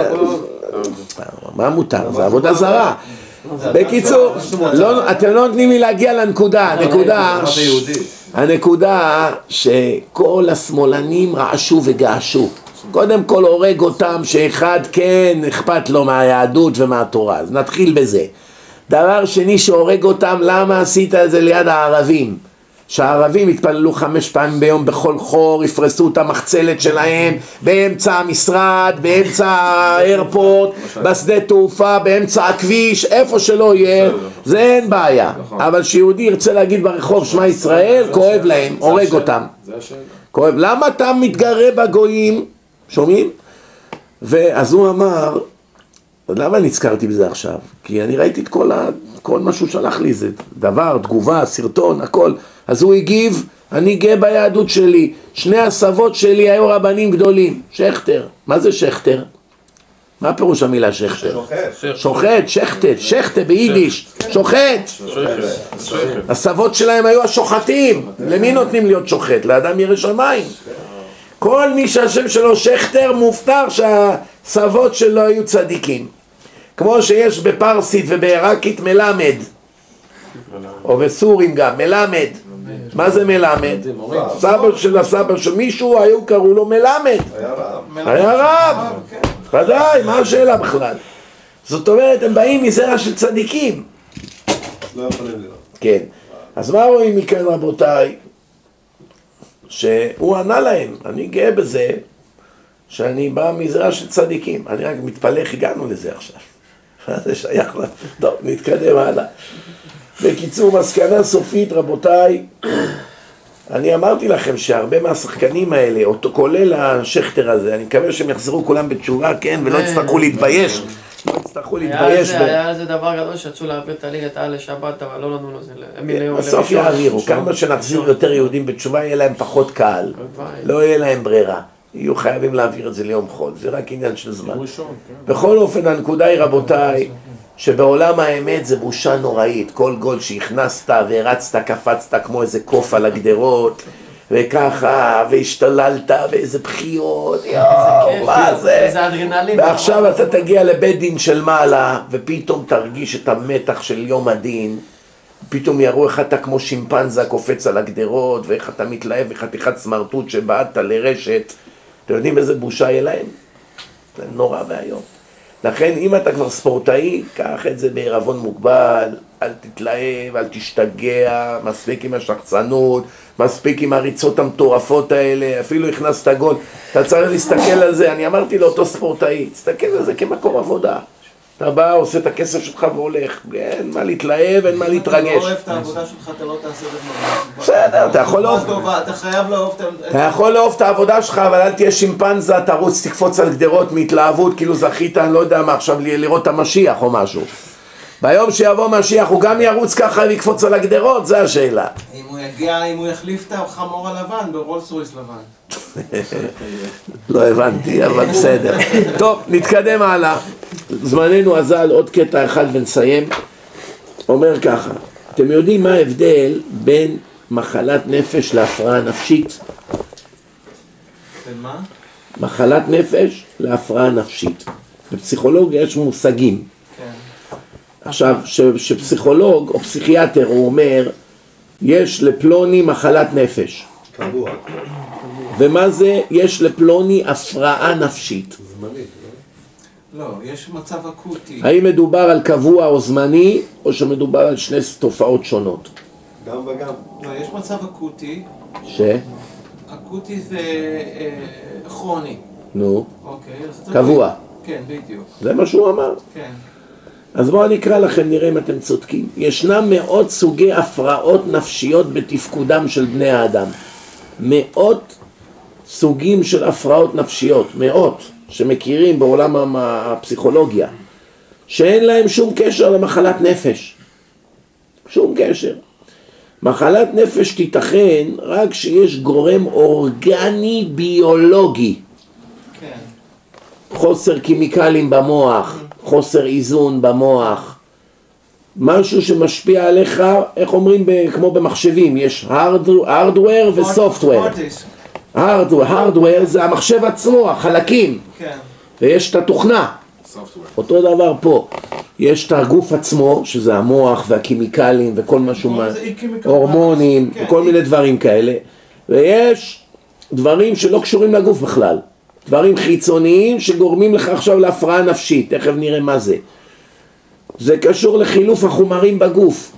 מה מותר? זה עבודה זרה. בקיצור, אתם לא נותנים לי להגיע לנקודה. הנקודה, הנקודה שכל השמאלנים רעשו וגעשו. קודם כל הורג אותם שאחד כן אכפת לו מהיהדות ומהתורה. אז נתחיל בזה. דבר שני שהורג אותם, למה עשית את זה ליד הערבים? שהערבים התפללו חמש פעמים ביום בכל חור, יפרסו את המחצלת שלהם באמצע המשרד, באמצע האיירפורט, בשדה תעופה, באמצע הכביש, איפה שלא יהיה, זה אין בעיה. אבל שיהודי ירצה להגיד ברחוב שמע ישראל, כואב להם, הורג אותם. כואב. למה אתה מתגרה בגויים? שומעים? ואז הוא אמר, למה נזכרתי בזה עכשיו? כי אני ראיתי את כל, ה... כל מה שהוא שלח לי, זה דבר, תגובה, סרטון, הכל. אז הוא הגיב, אני גאה ביהדות שלי, שני הסבות שלי היו רבנים גדולים. שכטר, מה זה שכטר? מה פירוש המילה שכטר? שוחט, שכטר, שכטר ביידיש, שוחט. הסבות שלהם היו השוחטים. למי נותנים להיות שוחט? לאדם ירא שמיים. כל מי שהשם שלו שכטר מובטח שהסבות שלו היו צדיקים. כמו שיש בפרסית ובעיראקית מלמד, או בסורים גם, מלמד. מה זה מלמד? סבא של הסבא של מישהו, היו קראו לו מלמד. היה רב. ודאי, מה השאלה בכלל? זאת אומרת, הם באים מזרע של צדיקים. לא יכולים לראות. כן. אז מה רואים מכאן רבותיי? שהוא ענה להם, אני גאה בזה, שאני בא מזרע של צדיקים. אני רק מתפלא איך הגענו לזה עכשיו. זה שייך לה. טוב, נתקדם הלאה. בקיצור, מסקנה סופית, רבותיי, אני אמרתי לכם שהרבה מהשחקנים האלה, אותו כולל השכתר הזה, אני מקווה שהם יחזרו כולם בתשובה, כן, ולא יצטרכו להתבייש. לא יצטרכו להתבייש. היה איזה דבר גדול שרצו להעביר את הליגת העל לשבת, אבל לא נתנו לזה. בסוף יעבירו, כמה שנחזיר יותר יהודים בתשובה, יהיה להם פחות קהל. לא יהיה להם ברירה. יהיו חייבים להעביר את זה ליום חול, זה רק עניין של זמן. בכל אופן, הנקודה היא, רבותיי, שבעולם האמת זה בושה נוראית. כל גול שהכנסת והרצת, קפצת כמו איזה קוף על הגדרות, וככה, והשתוללת, ואיזה בחיות, יואו, מה זה? איזה אדרנלין. ועכשיו אתה תגיע לבית דין של מעלה, ופתאום תרגיש את המתח של יום הדין, פתאום יראו איך אתה כמו שימפנזה קופץ על הגדרות, ואיך אתה מתלהב בחתיכת סמרטוט שבאת לרשת. אתם יודעים איזה בושה יהיה להם? זה נורא והיום. לכן אם אתה כבר ספורטאי, קח את זה בערבון מוגבל, אל תתלהב, אל תשתגע, מספיק עם השחצנות, מספיק עם הריצות המטורפות האלה, אפילו הכנסת גול. אתה צריך להסתכל על זה, אני אמרתי לאותו ספורטאי, תסתכל על זה כמקום עבודה. אתה בא, עושה את הכסף שלך והולך, אין מה להתלהב, אין מה להתרגש. אם אתה לא אוהב את העבודה שלך, אתה לא תעשה את זה. בסדר, אתה יכול לאהוב. אתה חייב לאהוב את... אתה יכול לאהוב את העבודה שלך, אבל אל תהיה שימפנזה, תרוץ, תקפוץ על גדרות מהתלהבות, כאילו זכית, אני לא יודע מה, עכשיו לראות את המשיח או משהו. ביום שיבוא משיח, הוא גם ירוץ ככה ויקפוץ על הגדרות, זה השאלה. אם הוא יגיע, אם הוא יחליף את החמור הלבן, ברולס רויס לבן. לא הבנתי, אבל בסדר. טוב, נתקדם הלאה. זמננו אזל, עוד קטע אחד ונסיים. אומר ככה, אתם יודעים מה ההבדל בין מחלת נפש להפרעה נפשית? בין מה? מחלת נפש להפרעה נפשית. בפסיכולוגיה יש מושגים. עכשיו, ש, שפסיכולוג או פסיכיאטר הוא אומר, יש לפלוני מחלת נפש. קבוע. ומה זה? יש לפלוני הפרעה נפשית. זמנית, לא? לא, יש מצב אקוטי. האם מדובר על קבוע או זמני, או שמדובר על שני תופעות שונות? גם וגם. לא, יש מצב אקוטי. ש? אקוטי זה אה, כרוני. נו. אוקיי. אז קבוע. כן, בדיוק. זה מה שהוא אמר. כן. אז בואו נקרא לכם, נראה אם אתם צודקים. ישנם מאות סוגי הפרעות נפשיות בתפקודם של בני האדם. מאות סוגים של הפרעות נפשיות, מאות, שמכירים בעולם הפסיכולוגיה, שאין להם שום קשר למחלת נפש. שום קשר. מחלת נפש תיתכן רק שיש גורם אורגני ביולוגי. כן. חוסר כימיקלים במוח, חוסר איזון במוח, משהו שמשפיע עליך, איך אומרים, ב, כמו במחשבים, יש hardware ו-software. hardware, hardware זה המחשב עצמו, החלקים, כן. ויש את התוכנה. אותו דבר פה, יש את הגוף עצמו, שזה המוח והכימיקלים וכל משהו, מה, הורמונים כן. וכל מיני דברים כאלה, ויש דברים שלא קשורים לגוף בכלל. דברים חיצוניים שגורמים לך עכשיו להפרעה נפשית, תכף נראה מה זה. זה קשור לחילוף החומרים בגוף.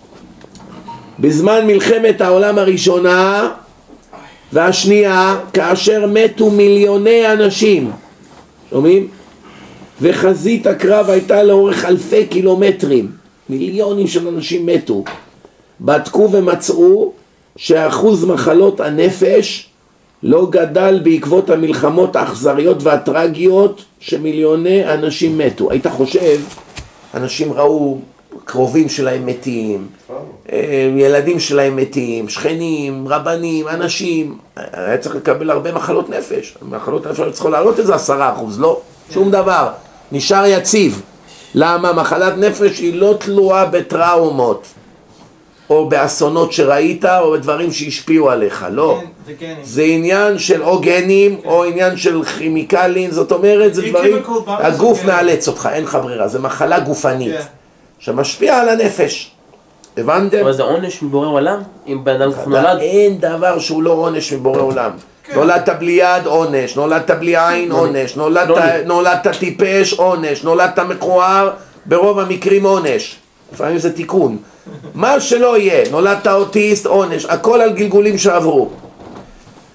בזמן מלחמת העולם הראשונה והשנייה, כאשר מתו מיליוני אנשים, שומעים? וחזית הקרב הייתה לאורך אלפי קילומטרים, מיליונים של אנשים מתו. בדקו ומצאו שאחוז מחלות הנפש לא גדל בעקבות המלחמות האכזריות והטרגיות שמיליוני אנשים מתו. היית חושב, אנשים ראו קרובים שלהם מתים, ילדים שלהם מתים, שכנים, רבנים, אנשים, היה צריך לקבל הרבה מחלות נפש. מחלות נפש צריכו לעלות איזה עשרה אחוז, לא, שום דבר, נשאר יציב. למה? מחלת נפש היא לא תלויה בטראומות, או באסונות שראית, או בדברים שהשפיעו עליך, לא. זה גנים. זה עניין של או גנים, או עניין של כימיקלים, זאת אומרת, זה דברים, הגוף מאלץ אותך, אין לך ברירה, זה מחלה גופנית, שמשפיעה על הנפש. הבנתם? אבל זה עונש מבורא עולם? אם בן אדם ככה נולד? אין דבר שהוא לא עונש מבורא עולם. נולדת בלי יד, עונש, נולדת בלי עין, עונש, נולדת טיפש, עונש, נולדת מכוער, ברוב המקרים עונש. לפעמים זה תיקון. מה שלא יהיה, נולדת אוטיסט, עונש, הכל על גלגולים שעברו.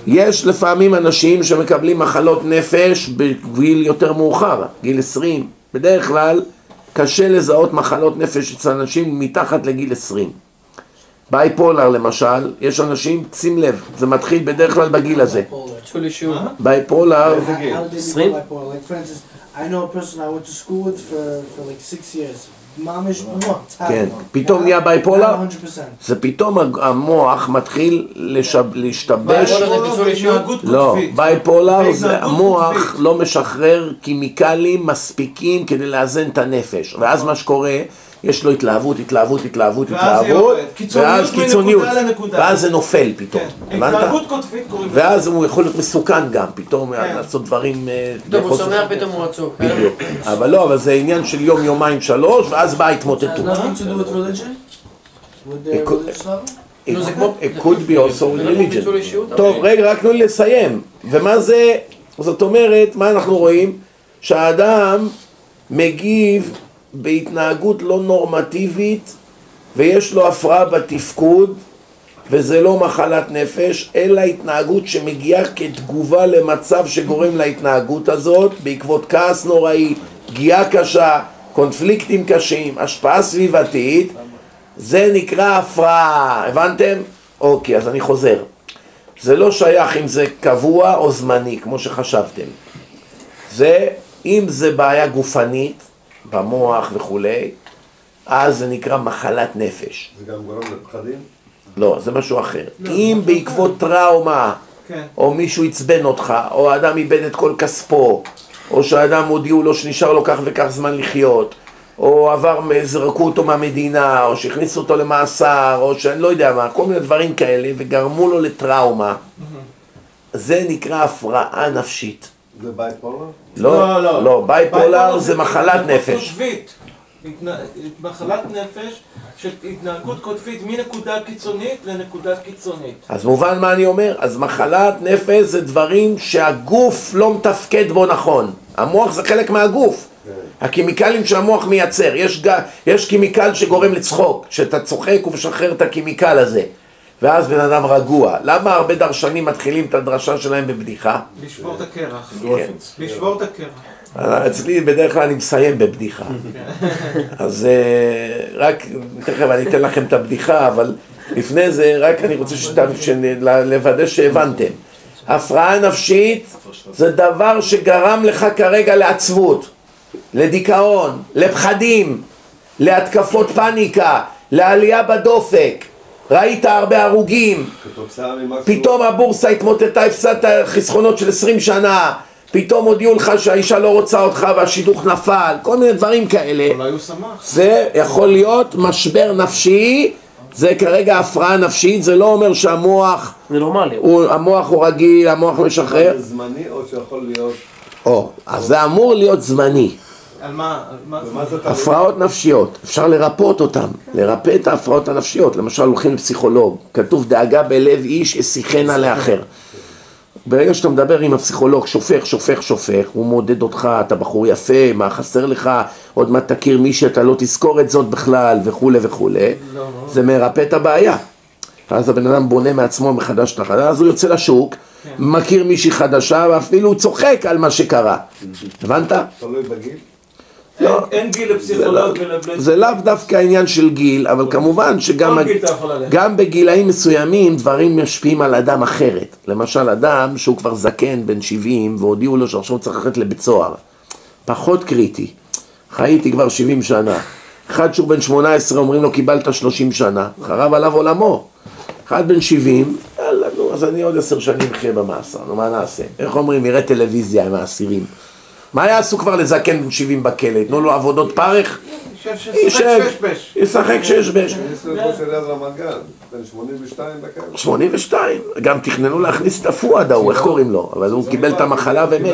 יש לפעמים אנשים שמקבלים מחלות נפש בגיל יותר מאוחר, גיל עשרים. בדרך כלל קשה לזהות מחלות נפש אצל אנשים מתחת לגיל עשרים. בייפולר למשל, יש אנשים, שים לב, זה מתחיל בדרך כלל בגיל הזה. צאו לי שיעור. בייפולר, עשרים? I know a person I went to school with for, for like six years. ממש מוח. כן, פתאום נהיה בייפולר, מאה אחוז. זה פתאום המוח מתחיל לשב, להשתבש. בייפולר זה פיצול אישיות? לא, בייפולר זה המוח לא משחרר כימיקלים מספיקים כדי לאזן את הנפש, ואז מה שקורה, יש לו התלהבות, התלהבות, התלהבות, התלהבות, ואז קיצוניות, ואז זה נופל פתאום, הבנת? התלהבות קוטבית קוראים לזה. ואז הוא יכול להיות מסוכן גם, פתאום לעשות דברים... פתאום הוא שמח, פתאום הוא עצוב. בדיוק, אבל לא, אבל זה עניין של יום, יומיים, שלוש, ואז באה התמוטטות. Nothing to do with religion? With the It could- religious level? נו, זה כמו... It could be also with religion. פיצול אישיות? טוב, רגע, רק תנו לי לסיים. ומה זה, זאת אומרת, מה אנחנו רואים? שהאדם מגיב בהתנהגות לא נורמטיבית, ויש לו הפרעה בתפקוד, וזה לא מחלת נפש, אלא התנהגות שמגיעה כתגובה למצב שגורם להתנהגות הזאת, בעקבות כעס נוראי, פגיעה קשה, קונפליקטים קשים, השפעה סביבתית, זה נקרא הפרעה, הבנתם? אוקיי, אז אני חוזר. זה לא שייך אם זה קבוע או זמני, כמו שחשבתם. זה, אם זה בעיה גופנית, במוח וכולי, אז זה נקרא מחלת נפש. זה גם גורם לפחדים? לא, זה משהו אחר. אם בעקבות טראומה, כן. או מישהו עצבן אותך, או האדם איבד את כל כספו, או שהאדם הודיעו לו שנשאר לו כך וכך זמן לחיות, או עבר, זרקו אותו מהמדינה, או שהכניסו אותו למאסר, או שאני לא יודע מה, כל מיני דברים כאלה, וגרמו לו לטראומה, זה נקרא הפרעה נפשית. זה בייפולר? לא, לא, לא, בייפולר זה מחלת נפש. קוטבית. התנה- מחלת נפש של התנהגות קוטבית מנקודה קיצונית לנקודה קיצונית. אז מובן מה אני אומר? אז מחלת נפש זה דברים שהגוף לא מתפקד בו נכון. המוח זה חלק מהגוף. הקימיקלים שהמוח מייצר. יש, ג... יש קימיקל שגורם לצחוק, שאתה צוחק ומשחרר את הקימיקל הזה. ואז בן אדם רגוע. למה הרבה דרשנים מתחילים את הדרשה שלהם בבדיחה? לשבור את הקרח. כן. לשבור את הקרח. אצלי בדרך כלל אני מסיים בבדיחה. אז אה, רק, תכף אני אתן לכם את הבדיחה, אבל לפני זה רק אני רוצה שת... לוודא שהבנתם. הפרעה נפשית זה דבר שגרם לך כרגע לעצבות, לדיכאון, לפחדים, להתקפות פניקה, לעלייה בדופק. ראית הרבה הרוגים, כתוצאה ממשהו... פתאום הבורסה התמוטטה, הפסדת חסכונות של עשרים שנה, פתאום הודיעו לך שהאישה לא רוצה אותך והשידוך נפל, כל מיני דברים כאלה. אולי הוא שמח. זה יכול להיות משבר נפשי, זה כרגע הפרעה נפשית, זה לא אומר שהמוח, זה נורמלי. הוא, המוח הוא רגיל, המוח משחרר. זה זמני או שיכול להיות... או, אז זה אמור להיות זמני. על מה? על מה? ומה זה תלוי? הפרעות נפשיות, אפשר לרפות אותן, לרפא את ההפרעות הנפשיות. למשל הולכים לפסיכולוג, כתוב דאגה בלב איש אשיחנה לאחר. ברגע שאתה מדבר עם הפסיכולוג, שופך, שופך, שופך, הוא מודד אותך, אתה בחור יפה, מה חסר לך, עוד מעט תכיר מי שאתה לא תזכור את זאת בכלל, וכו' וכו'. זה מרפא את הבעיה. אז הבן אדם בונה מעצמו מחדש את החדש, אז הוא יוצא לשוק, מכיר מישהי חדשה, ואפילו הוא צוחק על מה שקרה. הבנת? תלוי בגיל? אין- אין גיל לפסיכולוג ולבלד. זה לאו דווקא העניין של גיל, אבל כמובן שגם כל גיל אתה יכול ללכת. גם בגילאים מסוימים דברים משפיעים על אדם אחרת. למשל אדם שהוא כבר זקן בן שבעים והודיעו לו שעכשיו הוא צריך ללכת לבית סוהר. פחות קריטי. חייתי כבר שבעים שנה. אחד שהוא בן שמונה עשרה אומרים לו קיבלת שלושים שנה, חרב עליו עולמו. אחד בן שבעים, יאללה נו, אז אני עוד עשר שנים אחיה במאסר, נו מה נעשה? איך אומרים, נראה טלוויזיה עם האסירים. מה יעשו כבר לזקן בן שבעים בכלא? תנו לו עבודות פרך? ישב יישב, ששבש. ישחק שש-בש. אני סרטו של יד רמת גן, בן שמונים ושתיים בכאלה. שמונים ושתיים, גם תכננו להכניס את הפואד ההוא, איך קוראים לו? אבל הוא קיבל את המחלה ומת.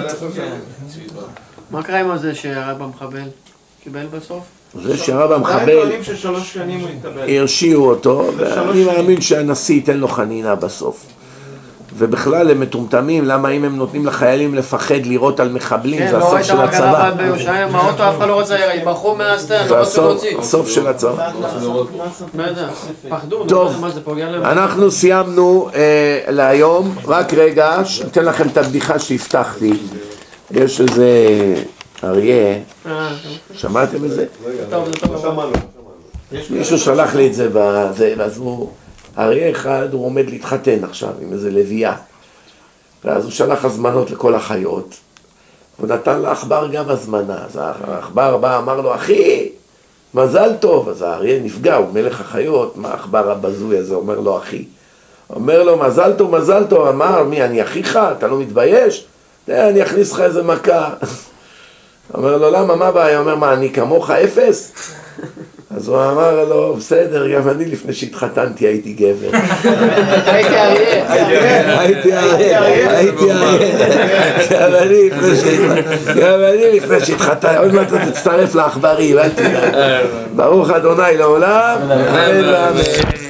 מה קרה עם זה שהרב המחבל? קיבל בסוף? זה שהרב עדיין המחבל, טוענים ששלוש שנים הוא יתקבל. הרשיעו אותו, ואני שנים. מאמין שהנשיא ייתן לו חנינה בסוף. ובכלל הם מטומטמים, למה אם הם נותנים לחיילים לפחד לירות על מחבלים, כן, זה לא הסוף ראית של מה קרה הצבא. בירושלים, מהאוטו אף אחד לא רוצה, ברחו מהסטנד, זה לא רצו להוציא. הסוף- הסוף של הצבא. בטח, פחדו, טוב. מה זה פוגע להם? אנחנו סיימנו אה, להיום, רק רגע, ניתן לכם את הבדיחה שהבטחתי. יש איזה אריה, אה, שמעתם את זה? טוב, זה טוב. לא שמענו. מישהו שלח לי את זה בזה, ואז הוא, אריה אחד, הוא עומד להתחתן עכשיו עם איזה לבייה. ואז הוא שלח הזמנות לכל החיות, הוא נתן לעכבר גם הזמנה. אז העכבר בא, אמר לו, אחי, מזל טוב. אז האריה נפגע, הוא מלך החיות, מה העכבר הבזוי הזה אומר לו, אחי? אומר לו, מזל טוב, מזל טוב. אמר, מי, אני אחיך? אתה לא מתבייש? אני אכניס לך איזה מכה. אומר לו, למה, מה הבעיה? אומר, מה, אני כמוך אפס? אז הוא אמר לו, בסדר, גם אני לפני שהתחתנתי הייתי גבר. הייתי אריה. הייתי אריה, הייתי אריה. גם אני לפני שהתחתנתי, גם אני לפני שהתחתנתי, עוד מעט תצטרף לעכברים, אל תדאג. ברוך אדוני לעולם, אמן ואמן.